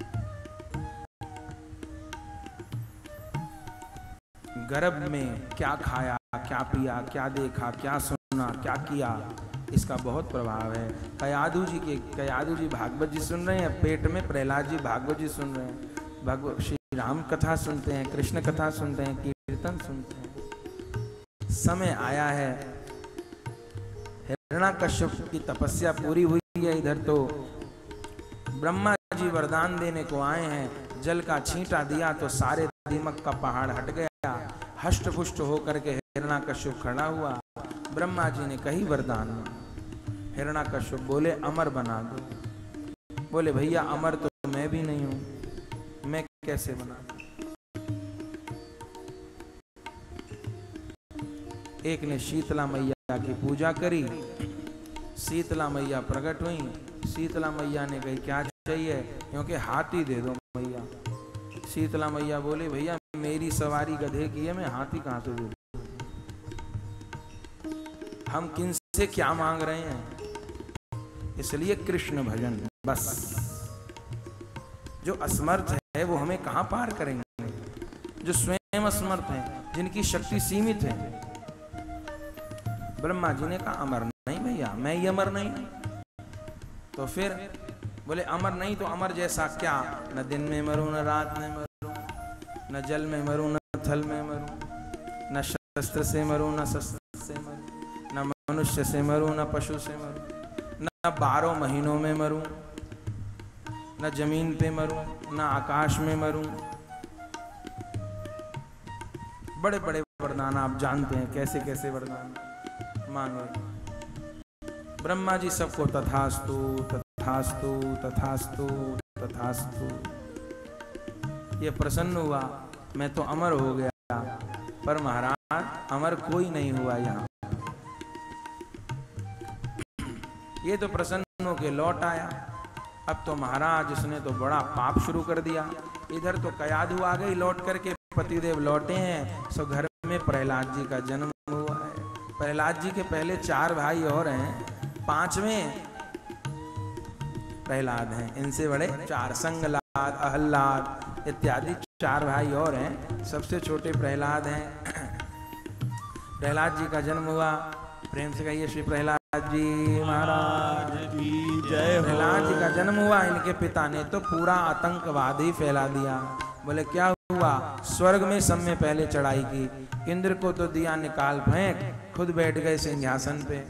गर्भ में क्या खाया, क्या पिया, क्या देखा, क्या सुना, क्या किया, इसका बहुत प्रभाव है। कयादू जी के कयादू जी भागवत जी सुन रहे हैं, पेट में प्रहलाद जी भागवत जी सुन रहे हैं, भगवत श्री राम कथा सुनते हैं, कृष्ण कथा सुनते हैं, कीर्तन सुनते हैं। समय आया है, हिरण्याकश्यप की तपस्या पूरी हुई है। इधर तो ब्रह्मा जी वरदान देने को आए हैं, जल का छींटा दिया तो सारे दीमक का पहाड़ हट गया, हष्ट पुष्ट होकर के हिरण्याकश्यप खड़ा हुआ। ब्रह्मा जी ने कही वरदान, हिरण्याकश्यप बोले अमर बना दो। बोले भैया अमर तो मैं भी नहीं हूं, मैं कैसे बना दूं? एक ने शीतला मैया की पूजा करी, शीतला मैया प्रकट हुई। शीतला मैया ने कही क्या चाहिए? क्योंकि हाथी दे दो मैया। शीतला मैया बोले भैया मेरी सवारी गधे की है, मैं हाथी कहां से दे दूं? हम किन से क्या मांग रहे हैं? इसलिए कृष्ण भजन बस। जो असमर्थ है वो हमें कहां पार करेंगे? जो स्वयं असमर्थ हैं, जिनकी शक्ति सीमित है। ब्रह्मा जी ने कहा अमर नहीं भैया, मैं ही अमर नहीं। तो फिर बोले अमर नहीं तो अमर जैसा क्या? न दिन में मरूं, न रात में मरूं, न जल में मरूं, न थल में मरूं, न शस्त्र से मरूं, न शस्त्र से मरूं, न मनुष्य से मरूं, न पशु से मरूं, न बारह महीनों में मरूं, न जमीन पे मरूं, न आकाश में मरूं। बड़े बड़े वरदान आप जानते हैं, कैसे कैसे वरदान मांगे। ब्रह्मा जी सबको तथास्तु तथास्तु तथास्तु तथास्तु। ये प्रसन्न हुआ, मैं तो अमर हो गया। पर महाराज महाराज अमर कोई नहीं हुआ यहाँ। ये तो प्रसन्न होके लौट आया। अब तो महाराज इसने तो बड़ा पाप शुरू कर दिया। इधर तो कयाधु आ गई लौट करके, पतिदेव लौटे हैं, सो घर में प्रहलाद जी का जन्म हुआ है। प्रहलाद जी के पहले चार भाई और हैं, पांचवें प्रहलाद हैं। इनसे बड़े चार संगलाद, अहल्लाद इत्यादि चार भाई और हैं। सबसे छोटे प्रहलाद हैं। प्रहलाद जी का जन्म हुआ। प्रेम से कहिए श्री प्रहलाद जी महाराज की जय हो। प्रहलाद जी का जन्म हुआ। इनके पिता ने तो पूरा आतंकवाद ही फैला दिया। बोले क्या हुआ? स्वर्ग में सब में पहले चढ़ाई की, इंद्र को तो दिया निकाल फेंक, खुद बैठ गए सिंहासन पे,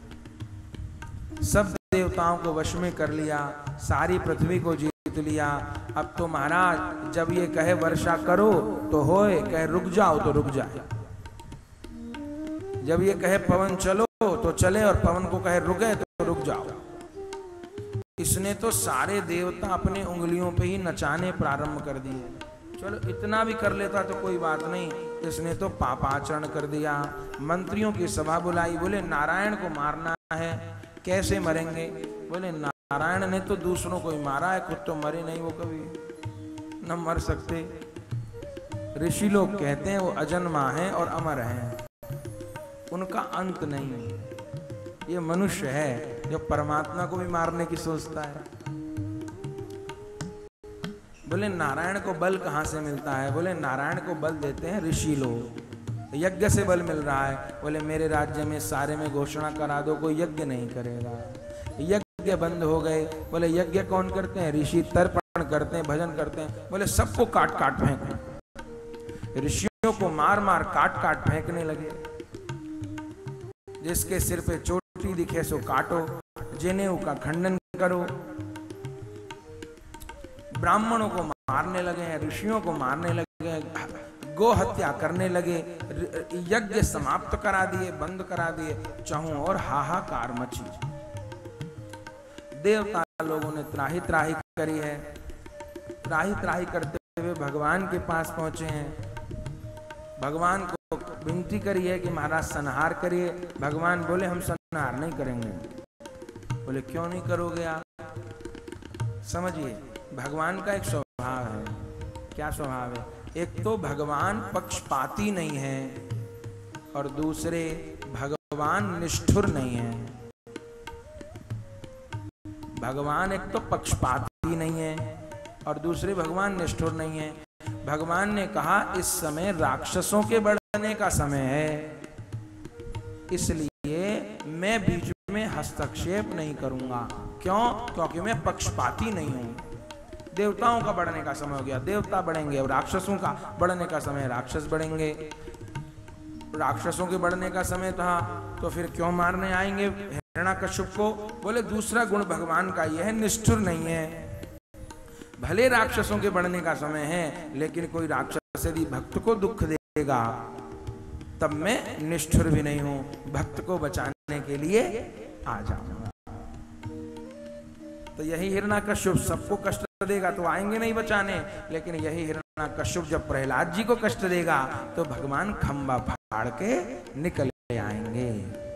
सब देवताओं को वश में कर लिया, सारी पृथ्वी को जीत लिया। अब तो महाराज जब ये कहे वर्षा करो तो होए, कहे रुक जाओ तो रुक जाए। जब ये कहे पवन चलो तो चले, और पवन को कहे रुके तो रुक जाओ। इसने तो सारे देवता अपने उंगलियों पे ही नचाने प्रारंभ कर दिए। चलो इतना भी कर लेता तो कोई बात नहीं, इसने तो पापाचरण कर दिया। मंत्रियों की सभा बुलाई, बोले नारायण को मारना है, कैसे मरेंगे? बोले नारायण ने तो दूसरों को ही मारा है, खुद तो मरे नहीं, वो कभी न मर सकते। ऋषि लोग कहते हैं वो अजन्मा है और अमर है, उनका अंत नहीं है। ये मनुष्य है जो परमात्मा को भी मारने की सोचता है। बोले नारायण को बल कहाँ से मिलता है? बोले नारायण को बल देते हैं ऋषि लोग, यज्ञ से बल मिल रहा है। बोले मेरे राज्य में सारे में घोषणा करा दो, कोई यज्ञ नहीं करेगा, यज्ञ बंद हो गए। बोले यज्ञ कौन करते हैं? ऋषि तर्पण करते हैं, भजन करते हैं। बोले सबको काट काट फेंको। ऋषियों को मार मार काट काट फेंकने लगे। जिसके सिर पे चोटी दिखे सो काटो, जनेऊ का खंडन करो। ब्राह्मणों को मारने लगे हैं, ऋषियों को मारने लगे हैं, गो हत्या करने लगे, यज्ञ समाप्त करा दिए, बंद करा दिए। चाहूं और हाहाकार मची। देवता लोगों ने त्राही त्राही करी है। त्राही त्राही करते हुए भगवान के पास पहुंचे हैं। भगवान को विनती करी है कि महाराज संहार करिए। भगवान बोले हम संहार नहीं करेंगे। बोले क्यों नहीं करोगे आप? समझिए भगवान का एक स्वभाव है। क्या स्वभाव है? एक तो भगवान पक्षपाती नहीं है, और दूसरे भगवान निष्ठुर नहीं है। भगवान एक तो पक्षपाती नहीं है, और दूसरे भगवान निष्ठुर नहीं है। भगवान ने कहा इस समय राक्षसों के बढ़ने का समय है, इसलिए मैं बीच में हस्तक्षेप नहीं करूंगा। क्यों? क्योंकि मैं पक्षपाती नहीं हूं। देवताओं का बढ़ने का समय हो गया, देवता बढ़ेंगे, और राक्षसों का बढ़ने का समय, राक्षस बढ़ेंगे। राक्षसों के बढ़ने का समय था तो फिर क्यों मारने आएंगे हिरण्याकश्यप को? बोले दूसरा गुण भगवान का यह है, निष्ठुर नहीं है। भले राक्षसों के बढ़ने का समय है, लेकिन कोई राक्षस यदि भक्त को दुख देगा तब मैं निष्ठुर भी नहीं हूं, भक्त को बचाने के लिए आ जाऊंगा। तो यही हिरण्याकश्यप सबको कष्ट देगा तो आएंगे नहीं बचाने, लेकिन यही हिरण्याकश्यप जब प्रहलाद जी को कष्ट देगा तो भगवान खंबा फाड़ के निकल आएंगे।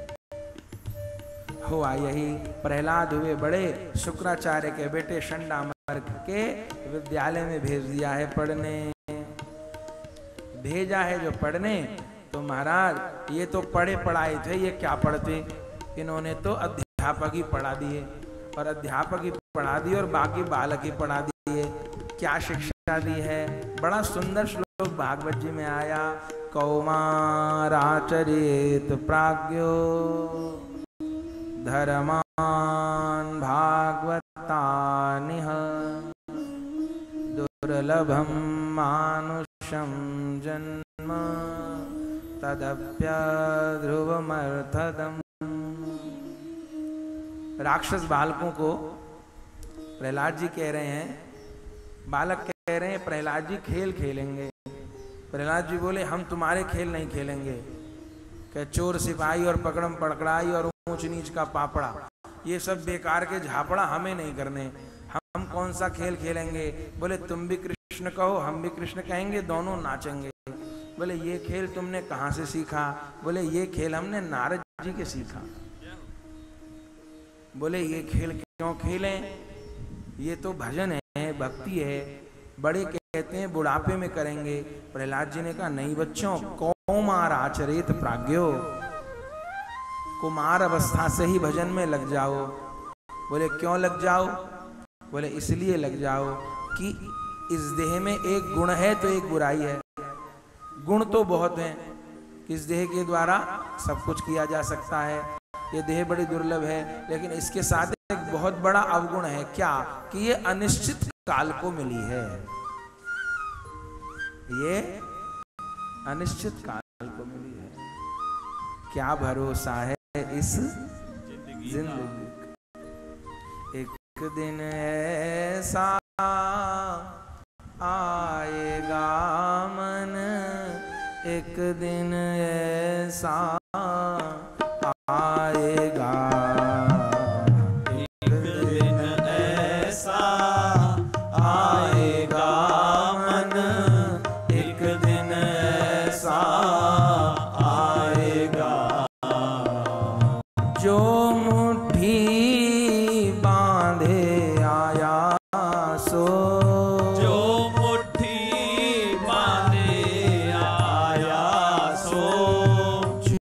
हुआ यही। प्रहलाद हुए बड़े, शुक्राचार्य के बेटे शंडामर्क के विद्यालय में भेज दिया है पढ़ने। भेजा है जो पढ़ने, तो महाराज ये तो पढ़े पढ़ाए थे, ये क्या पढ़ते? इन्होंने तो अध्यापक ही पढ़ा दिए, और अध्यापक ही पढ़ा दिए और बाकी बालक ही पढ़ा दिए। क्या शिक्षा दी है? बड़ा सुंदर श्लोक भागवत जी में आया, कौमाराचरेत प्राज्ञो धर्मान भागवतानिह दुर्लभम मानुषम जन्म तदप्यध्रुवमर्थदम्। राक्षस बालकों को प्रहलाद जी कह रहे हैं, बालक कह रहे हैं प्रहलाद जी खेल खेलेंगे। प्रहलाद जी बोले हम तुम्हारे खेल नहीं खेलेंगे। क्या चोर सिपाही और पकड़म पकड़ाई और ऊंच नीच का पापड़ा, ये सब बेकार के झापड़ा हमें नहीं करने। हम कौन सा खेल खेलेंगे? बोले तुम भी कृष्ण कहो, हम भी कृष्ण कहेंगे, दोनों नाचेंगे। बोले ये खेल तुमने कहाँ से सीखा? बोले ये खेल हमने नारद जी के सीखा। बोले ये खेल क्यों खेलें? ये तो भजन है, भक्ति है, बड़े कहते हैं बुढ़ापे में करेंगे। प्रहलाद जी ने कहा नहीं बच्चों, कौमार आचरित प्राज्ञो, कुमार अवस्था से ही भजन में लग जाओ। बोले क्यों लग जाओ? बोले इसलिए लग जाओ कि इस देह में एक गुण है तो एक बुराई है। गुण तो बहुत हैं, इस देह के द्वारा सब कुछ किया जा सकता है, ये देह बड़ी दुर्लभ है, लेकिन इसके साथ एक बहुत बड़ा अवगुण है। क्या? कि ये अनिश्चित काल को मिली है, ये अनिश्चित काल को मिली है। क्या भरोसा है इस जिंदगी? एक दिन ऐसा आएगा मन, एक दिन ऐसा